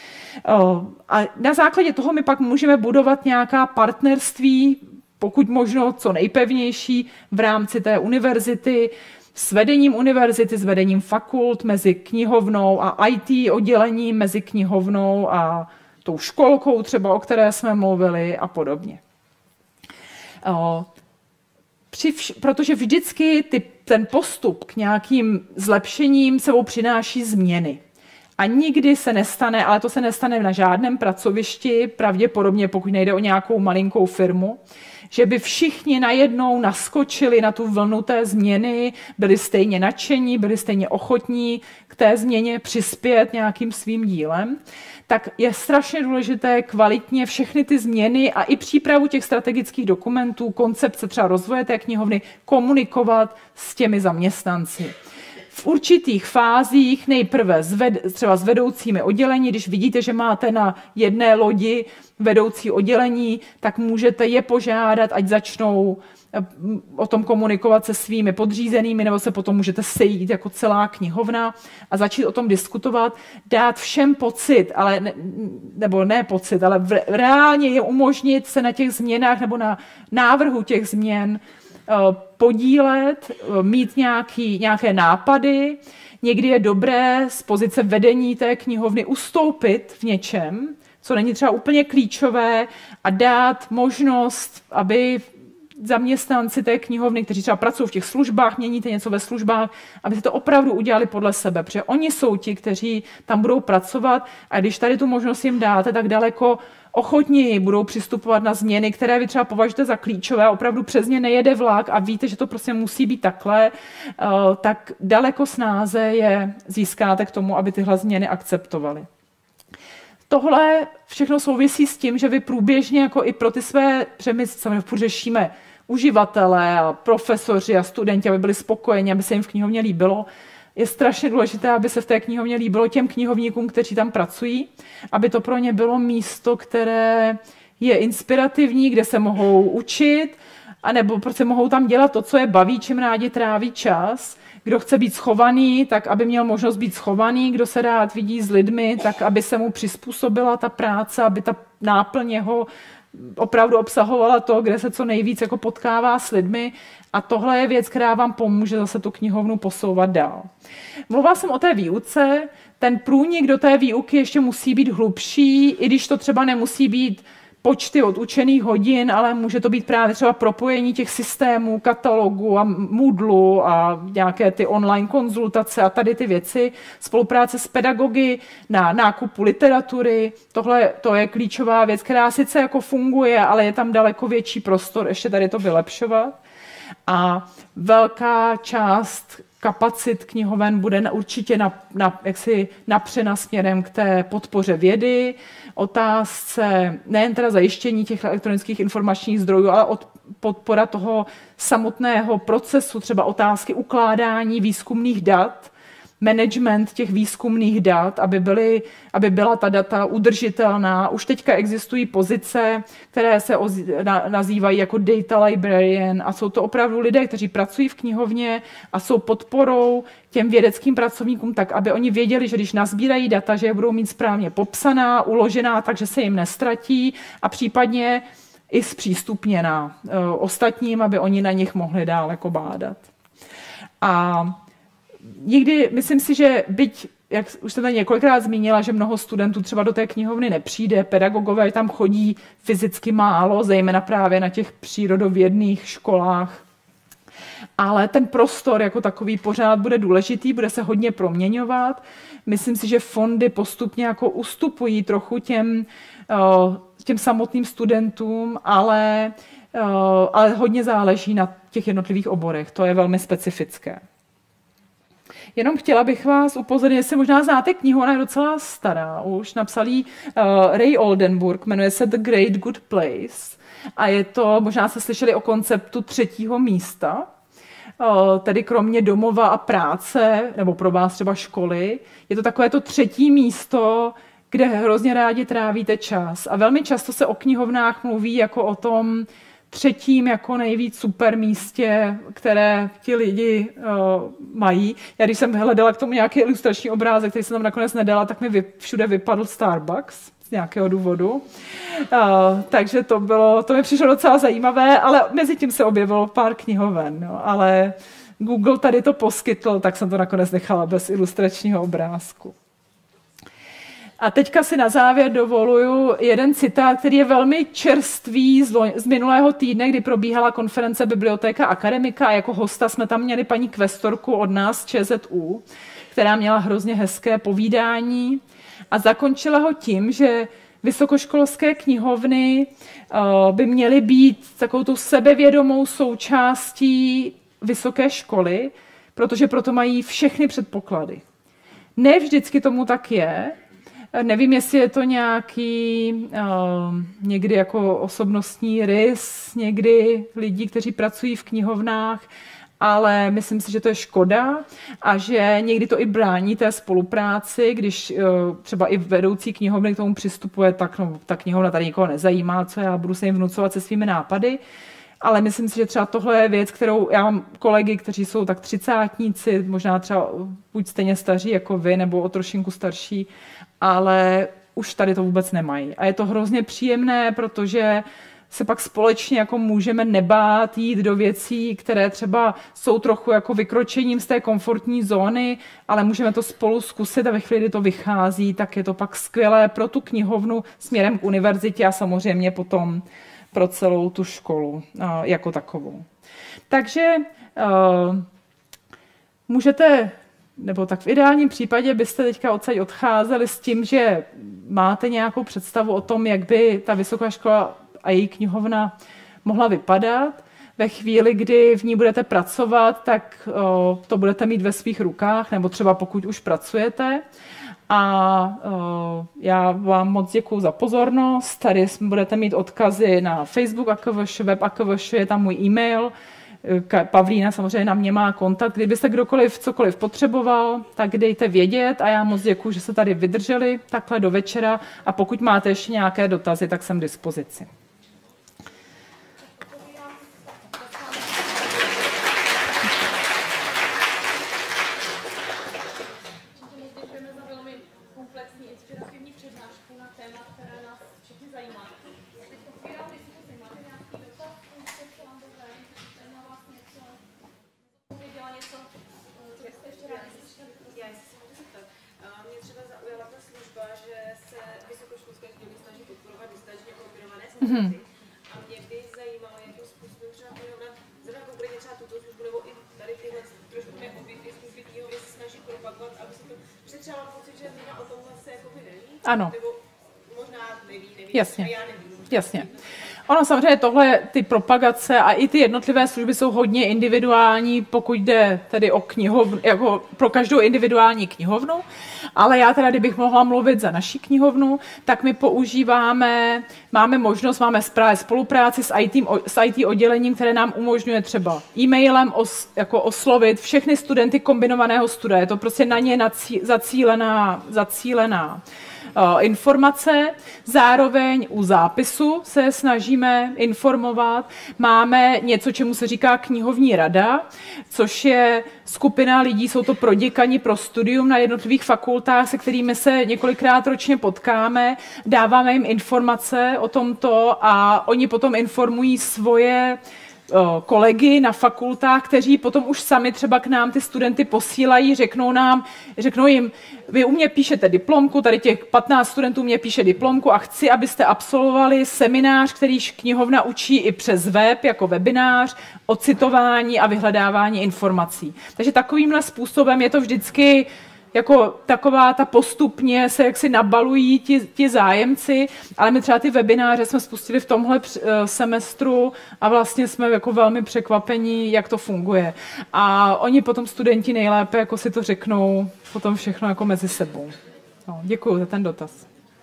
A na základě toho my pak můžeme budovat nějaká partnerství, pokud možno co nejpevnější v rámci té univerzity, s vedením univerzity, s vedením fakult, mezi knihovnou a í té oddělením, mezi knihovnou a tou školkou třeba, o které jsme mluvili a podobně. O, při vš- protože vždycky ty, ten postup k nějakým zlepšením sebou přináší změny. A nikdy se nestane, ale to se nestane na žádném pracovišti, pravděpodobně pokud nejde o nějakou malinkou firmu, že by všichni najednou naskočili na tu vlnu té změny, byli stejně nadšení, byli stejně ochotní k té změně přispět nějakým svým dílem, tak je strašně důležité kvalitně všechny ty změny a i přípravu těch strategických dokumentů, koncepce třeba rozvoje té knihovny komunikovat s těmi zaměstnanci. V určitých fázích nejprve zved, třeba s vedoucími oddělení, když vidíte, že máte na jedné lodi vedoucí oddělení, tak můžete je požádat, ať začnou o tom komunikovat se svými podřízenými, nebo se potom můžete sejít jako celá knihovna a začít o tom diskutovat, dát všem pocit, ale ne, nebo ne pocit, ale v, reálně je umožnit se na těch změnách nebo na návrhu těch změn podílet, mít nějaký, nějaké nápady. Někdy je dobré z pozice vedení té knihovny ustoupit v něčem, co není třeba úplně klíčové, a dát možnost, aby zaměstnanci té knihovny, kteří třeba pracují v těch službách, měníte něco ve službách, aby si to opravdu udělali podle sebe, protože oni jsou ti, kteří tam budou pracovat, a když tady tu možnost jim dáte, tak daleko ochotněji budou přistupovat na změny, které vy třeba považujete za klíčové, opravdu přes ně nejede vlak a víte, že to prostě musí být takhle, tak daleko snáze je získáte k tomu, aby tyhle změny akceptovali. Tohle všechno souvisí s tím, že vy průběžně jako i pro ty své přemysly řešíme uživatelé a profesoři a studenti, aby byli spokojeni, aby se jim v knihovně líbilo, je strašně důležité, aby se v té knihovně líbilo těm knihovníkům, kteří tam pracují, aby to pro ně bylo místo, které je inspirativní, kde se mohou učit, anebo prostě mohou tam dělat to, co je baví, čím rádi tráví čas. Kdo chce být schovaný, tak aby měl možnost být schovaný. Kdo se rád vidí s lidmi, tak aby se mu přizpůsobila ta práce, aby ta náplň jeho opravdu obsahovala to, kde se co nejvíc jako potkává s lidmi. A tohle je věc, která vám pomůže zase tu knihovnu posouvat dál. Mluvila jsem o té výuce. Ten průnik do té výuky ještě musí být hlubší, i když to třeba nemusí být počty odučených hodin, ale může to být právě třeba propojení těch systémů, katalogu a Moodlu a nějaké ty online konzultace a tady ty věci, spolupráce s pedagogy na nákupu literatury. Tohle to je klíčová věc, která sice jako funguje, ale je tam daleko větší prostor ještě tady to vylepšovat. A velká část kapacit knihoven bude na, určitě na, na, jaksi napřena směrem k té podpoře vědy, otázce nejen teda zajištění těch elektronických informačních zdrojů, ale od podpora toho samotného procesu, třeba otázky ukládání výzkumných dat, management těch výzkumných dat, aby, byly, aby byla ta data udržitelná. Už teďka existují pozice, které se oz, na, nazývají jako data librarian a jsou to opravdu lidé, kteří pracují v knihovně a jsou podporou těm vědeckým pracovníkům tak, aby oni věděli, že když nazbírají data, že je budou mít správně popsaná, uložená, takže se jim nestratí a případně i zpřístupněná e, ostatním, aby oni na nich mohli dál jako bádat. A nikdy, myslím si, že byť, jak už jsem tady několikrát zmínila, že mnoho studentů třeba do té knihovny nepřijde, pedagogové tam chodí fyzicky málo, zejména právě na těch přírodovědných školách. Ale ten prostor jako takový pořád bude důležitý, bude se hodně proměňovat. Myslím si, že fondy postupně jako ustupují trochu těm, těm samotným studentům, ale, ale hodně záleží na těch jednotlivých oborech. To je velmi specifické. Jenom chtěla bych vás upozornit, jestli možná znáte knihu, ona je docela stará, už napsal jí uh, Ray Oldenburg, jmenuje se The Great Good Place a je to, možná se slyšeli o konceptu třetího místa, uh, tedy kromě domova a práce, nebo pro vás třeba školy, je to takové to třetí místo, kde hrozně rádi trávíte čas. A velmi často se o knihovnách mluví jako o tom třetím jako nejvíc super místě, které ti lidi uh, mají. Já když jsem hledala k tomu nějaký ilustrační obrázek, který jsem tam nakonec nedala, tak mi vy, všude vypadl Starbucks z nějakého důvodu. Uh, takže to bylo, to mi přišlo docela zajímavé, ale mezi tím se objevilo pár knihoven. No, ale Google tady to poskytl, tak jsem to nakonec nechala bez ilustračního obrázku. A teďka si na závěr dovoluju jeden citát, který je velmi čerstvý z, lo- z minulého týdne, kdy probíhala konference Biblioteka Akademika a jako hosta jsme tam měli paní kvestorku od nás ČZU, která měla hrozně hezké povídání a zakončila ho tím, že vysokoškolské knihovny uh, by měly být takovou tu sebevědomou součástí vysoké školy, protože proto mají všechny předpoklady. Ne vždycky tomu tak je. Nevím, jestli je to nějaký uh, někdy jako osobnostní rys, někdy lidí, kteří pracují v knihovnách, ale myslím si, že to je škoda a že někdy to i brání té spolupráci, když uh, třeba i vedoucí knihovny k tomu přistupuje, tak no, ta knihovna tady nikoho nezajímá, co já budu se jim vnucovat se svými nápady. Ale myslím si, že třeba tohle je věc, kterou já mám kolegy, kteří jsou tak třicátníci, možná třeba buď stejně staří jako vy, nebo o trošinku starší, ale už tady to vůbec nemají. A je to hrozně příjemné, protože se pak společně jako můžeme nebát jít do věcí, které třeba jsou trochu jako vykročením z té komfortní zóny, ale můžeme to spolu zkusit a ve chvíli, kdy to vychází, tak je to pak skvělé pro tu knihovnu směrem k univerzitě a samozřejmě potom pro celou tu školu jako takovou. Takže uh, můžete, nebo tak v ideálním případě byste teďka odsaď odcházeli s tím, že máte nějakou představu o tom, jak by ta vysoká škola a její knihovna mohla vypadat. Ve chvíli, kdy v ní budete pracovat, tak uh, to budete mít ve svých rukách, nebo třeba pokud už pracujete. A uh, já vám moc děkuju za pozornost. Tady budete mít odkazy na Facebook A K V Š, web A K V Š, je tam můj e-mail. Pavlína samozřejmě na mě má kontakt. Kdybyste kdokoliv cokoliv potřeboval, tak dejte vědět a já moc děkuji, že se tady vydrželi takhle do večera a pokud máte ještě nějaké dotazy, tak jsem k dispozici. Mm-hmm. A mě by zajímalo, jakým způsobem třeba knihovna, zrovna konkrétně třeba tuto službu, nebo i tady tyhle trošku neobvyklé služby knihovny se snaží propagovat, aby se to, protože třeba mám pocit, že možná o tomhle se jakoby neví, ano. Nebo možná neví, neví, Jasně. a já nevím. Jasně. Ono samozřejmě tohle, ty propagace a i ty jednotlivé služby jsou hodně individuální, pokud jde tedy o knihovnu, jako pro každou individuální knihovnu, ale já teda, kdybych mohla mluvit za naši knihovnu, tak my používáme, máme možnost, máme právě spolupráci s í té, s í té oddělením, které nám umožňuje třeba e-mailem os, jako oslovit všechny studenty kombinovaného studia. Je to prostě na ně nací, zacílená, zacílená informace. Zároveň u zápisu se snažíme informovat. Máme něco, čemu se říká knihovní rada, což je skupina lidí, jsou to proděkani pro studium na jednotlivých fakultách, se kterými se několikrát ročně potkáme. Dáváme jim informace o tomto a oni potom informují svoje kolegy na fakultách, kteří potom už sami třeba k nám ty studenty posílají, řeknou nám, řeknou jim, vy u mě píšete diplomku, tady těch patnáct studentů mě píše diplomku a chci, abyste absolvovali seminář, který knihovna učí i přes web, jako webinář, o citování a vyhledávání informací. Takže takovýmhle způsobem je to vždycky jako taková ta postupně se jaksi nabalují ti, ti zájemci, ale my třeba ty webináře jsme spustili v tomhle semestru a vlastně jsme jako velmi překvapení, jak to funguje. A oni potom studenti nejlépe jako si to řeknou potom všechno jako mezi sebou. No, děkuju za ten dotaz.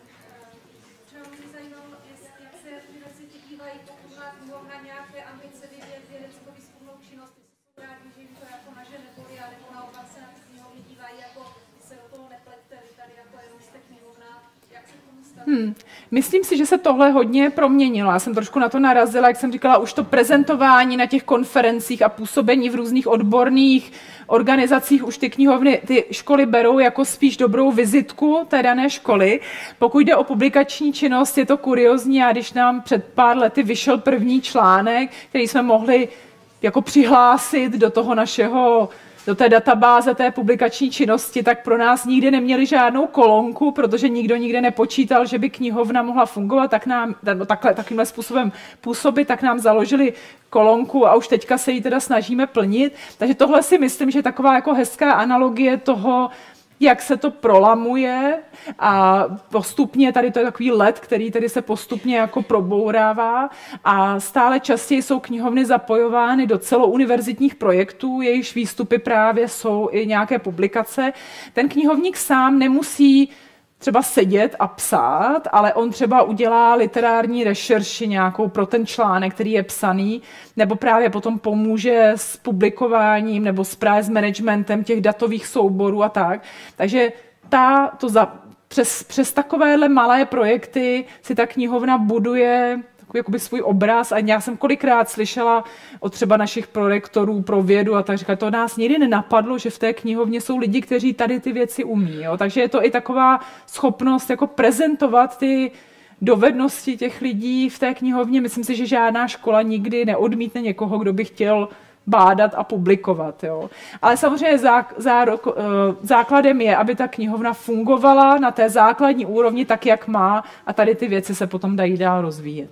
Hmm. Myslím si, že se tohle hodně proměnilo. Já jsem trošku na to narazila, jak jsem říkala, už to prezentování na těch konferencích a působení v různých odborných organizacích už ty knihovny, ty školy berou jako spíš dobrou vizitku té dané školy. Pokud jde o publikační činnost, je to kuriozní a když nám před pár lety vyšel první článek, který jsme mohli jako přihlásit do toho našeho do té databáze té publikační činnosti, tak pro nás nikdy neměli žádnou kolonku, protože nikdo nikde nepočítal, že by knihovna mohla fungovat, tak nám, takhle, takovýmhle způsobem působit, tak nám založili kolonku a už teďka se ji teda snažíme plnit. Takže tohle si myslím, že je taková jako hezká analogie toho, jak se to prolamuje a postupně tady to je takový led, který tady se postupně jako probourává a stále častěji jsou knihovny zapojovány do celouniverzitních projektů, jejichž výstupy právě jsou i nějaké publikace. Ten knihovník sám nemusí třeba sedět a psát, ale on třeba udělá literární rešerši nějakou pro ten článek, který je psaný, nebo právě potom pomůže s publikováním nebo s právě s managementem těch datových souborů a tak. Takže ta, to za, přes, přes takovéhle malé projekty si ta knihovna buduje takový jakoby svůj obraz a já jsem kolikrát slyšela od třeba našich prorektorů pro vědu a tak říkali, to nás nikdy nenapadlo, že v té knihovně jsou lidi, kteří tady ty věci umí. Jo? Takže je to i taková schopnost jako prezentovat ty dovednosti těch lidí v té knihovně. Myslím si, že žádná škola nikdy neodmítne někoho, kdo by chtěl bádat a publikovat. Jo. Ale samozřejmě zá, zárok, základem je, aby ta knihovna fungovala na té základní úrovni tak, jak má a tady ty věci se potom dají dál rozvíjet.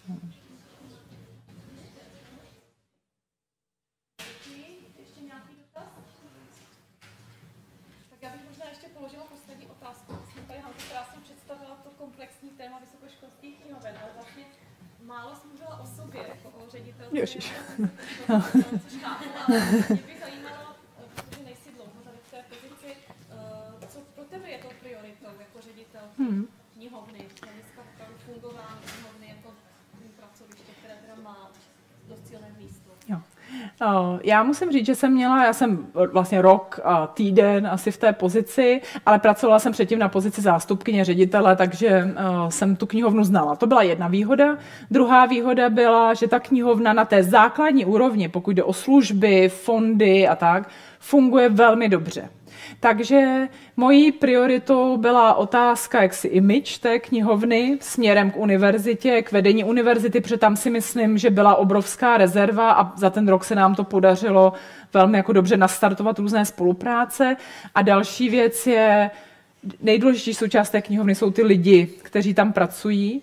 Ježiš. No. Což chápu, ale mě by zajímalo, protože nejsi dlouho tady v té pozici, co pro tebe je to prioritou jako ředitel hmm. knihovny, hlediska fungování knihovny jako pracoviště, které teda má dost silné místo. Jo. Já musím říct, že jsem měla, já jsem vlastně rok a týden asi v té pozici, ale pracovala jsem předtím na pozici zástupkyně ředitele, takže jsem tu knihovnu znala. To byla jedna výhoda. Druhá výhoda byla, že ta knihovna na té základní úrovni, pokud jde o služby, fondy a tak, funguje velmi dobře. Takže mojí prioritou byla otázka jaksi image té knihovny směrem k univerzitě, k vedení univerzity, protože tam si myslím, že byla obrovská rezerva a za ten rok se nám to podařilo velmi jako dobře nastartovat různé spolupráce. A další věc je, nejdůležitější součást té knihovny jsou ty lidi, kteří tam pracují.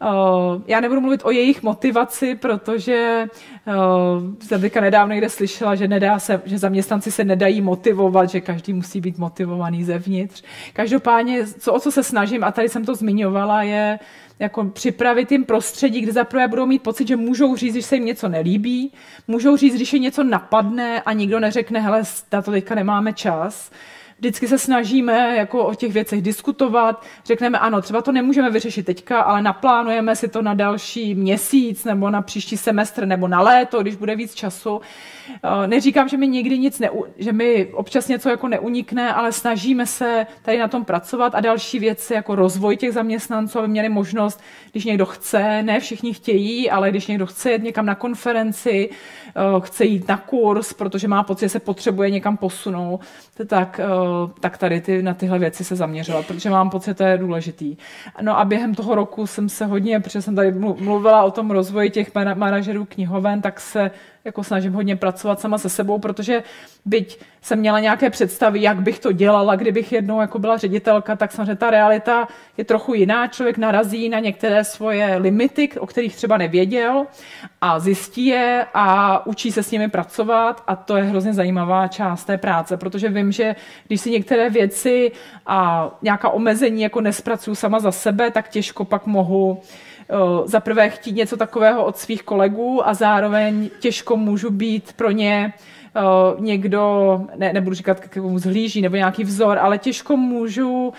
Já nebudu mluvit o jejich motivaci, protože jsem teďka nedávno někde slyšela, že, nedá se, že zaměstnanci se nedají motivovat, že každý musí být motivovaný zevnitř. Každopádně, co, o co se snažím, a tady jsem to zmiňovala, je jako připravit jim prostředí, kde zaprvé budou mít pocit, že můžou říct, když se jim něco nelíbí, můžou říct, když je něco napadne a nikdo neřekne, hele, na to teďka nemáme čas. Vždycky se snažíme jako o těch věcech diskutovat, řekneme ano, třeba to nemůžeme vyřešit teďka, ale naplánujeme si to na další měsíc nebo na příští semestr nebo na léto, když bude víc času. Neříkám, že mi nikdy nic, neu, že mi občas něco jako neunikne, ale snažíme se tady na tom pracovat a další věci jako rozvoj těch zaměstnanců, aby měli možnost, když někdo chce, ne všichni chtějí, ale když někdo chce jít někam na konferenci, chce jít na kurz, protože má pocit, že se potřebuje někam posunout, tak, tak tady ty, na tyhle věci se zaměřila, protože mám pocit, že to je důležitý. No a během toho roku jsem se hodně, protože jsem tady mluvila o tom rozvoji těch manažerů knihoven, tak se jako snažím hodně pracovat sama se sebou, protože byť jsem měla nějaké představy, jak bych to dělala, kdybych jednou jako byla ředitelka, tak samozřejmě ta realita je trochu jiná. Člověk narazí na některé svoje limity, o kterých třeba nevěděl a zjistí je a učí se s nimi pracovat a to je hrozně zajímavá část té práce, protože vím, že když si některé věci a nějaká omezení jako nespracuju sama za sebe, tak těžko pak mohu za prvé chtít něco takového od svých kolegů a zároveň těžko můžu být pro ně uh, někdo, ne, nebudu říkat, k komu zhlíží, nebo nějaký vzor, ale těžko můžu, uh,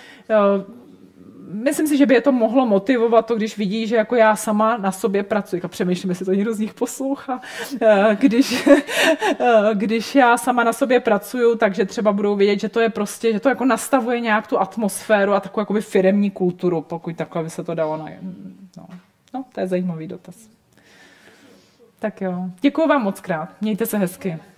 myslím si, že by je to mohlo motivovat to, když vidí, že jako já sama na sobě pracuji. A přemýšlím, jestli to někdo z nich poslouchá. Uh, když, uh, když já sama na sobě pracuju, takže třeba budou vědět, že to je prostě, že to jako nastavuje nějak tu atmosféru a takovou jakoby firemní kulturu, pokud takhle by se to dalo na... No. No, to je zajímavý dotaz. Tak jo, děkuju vám moc krát. Mějte se hezky.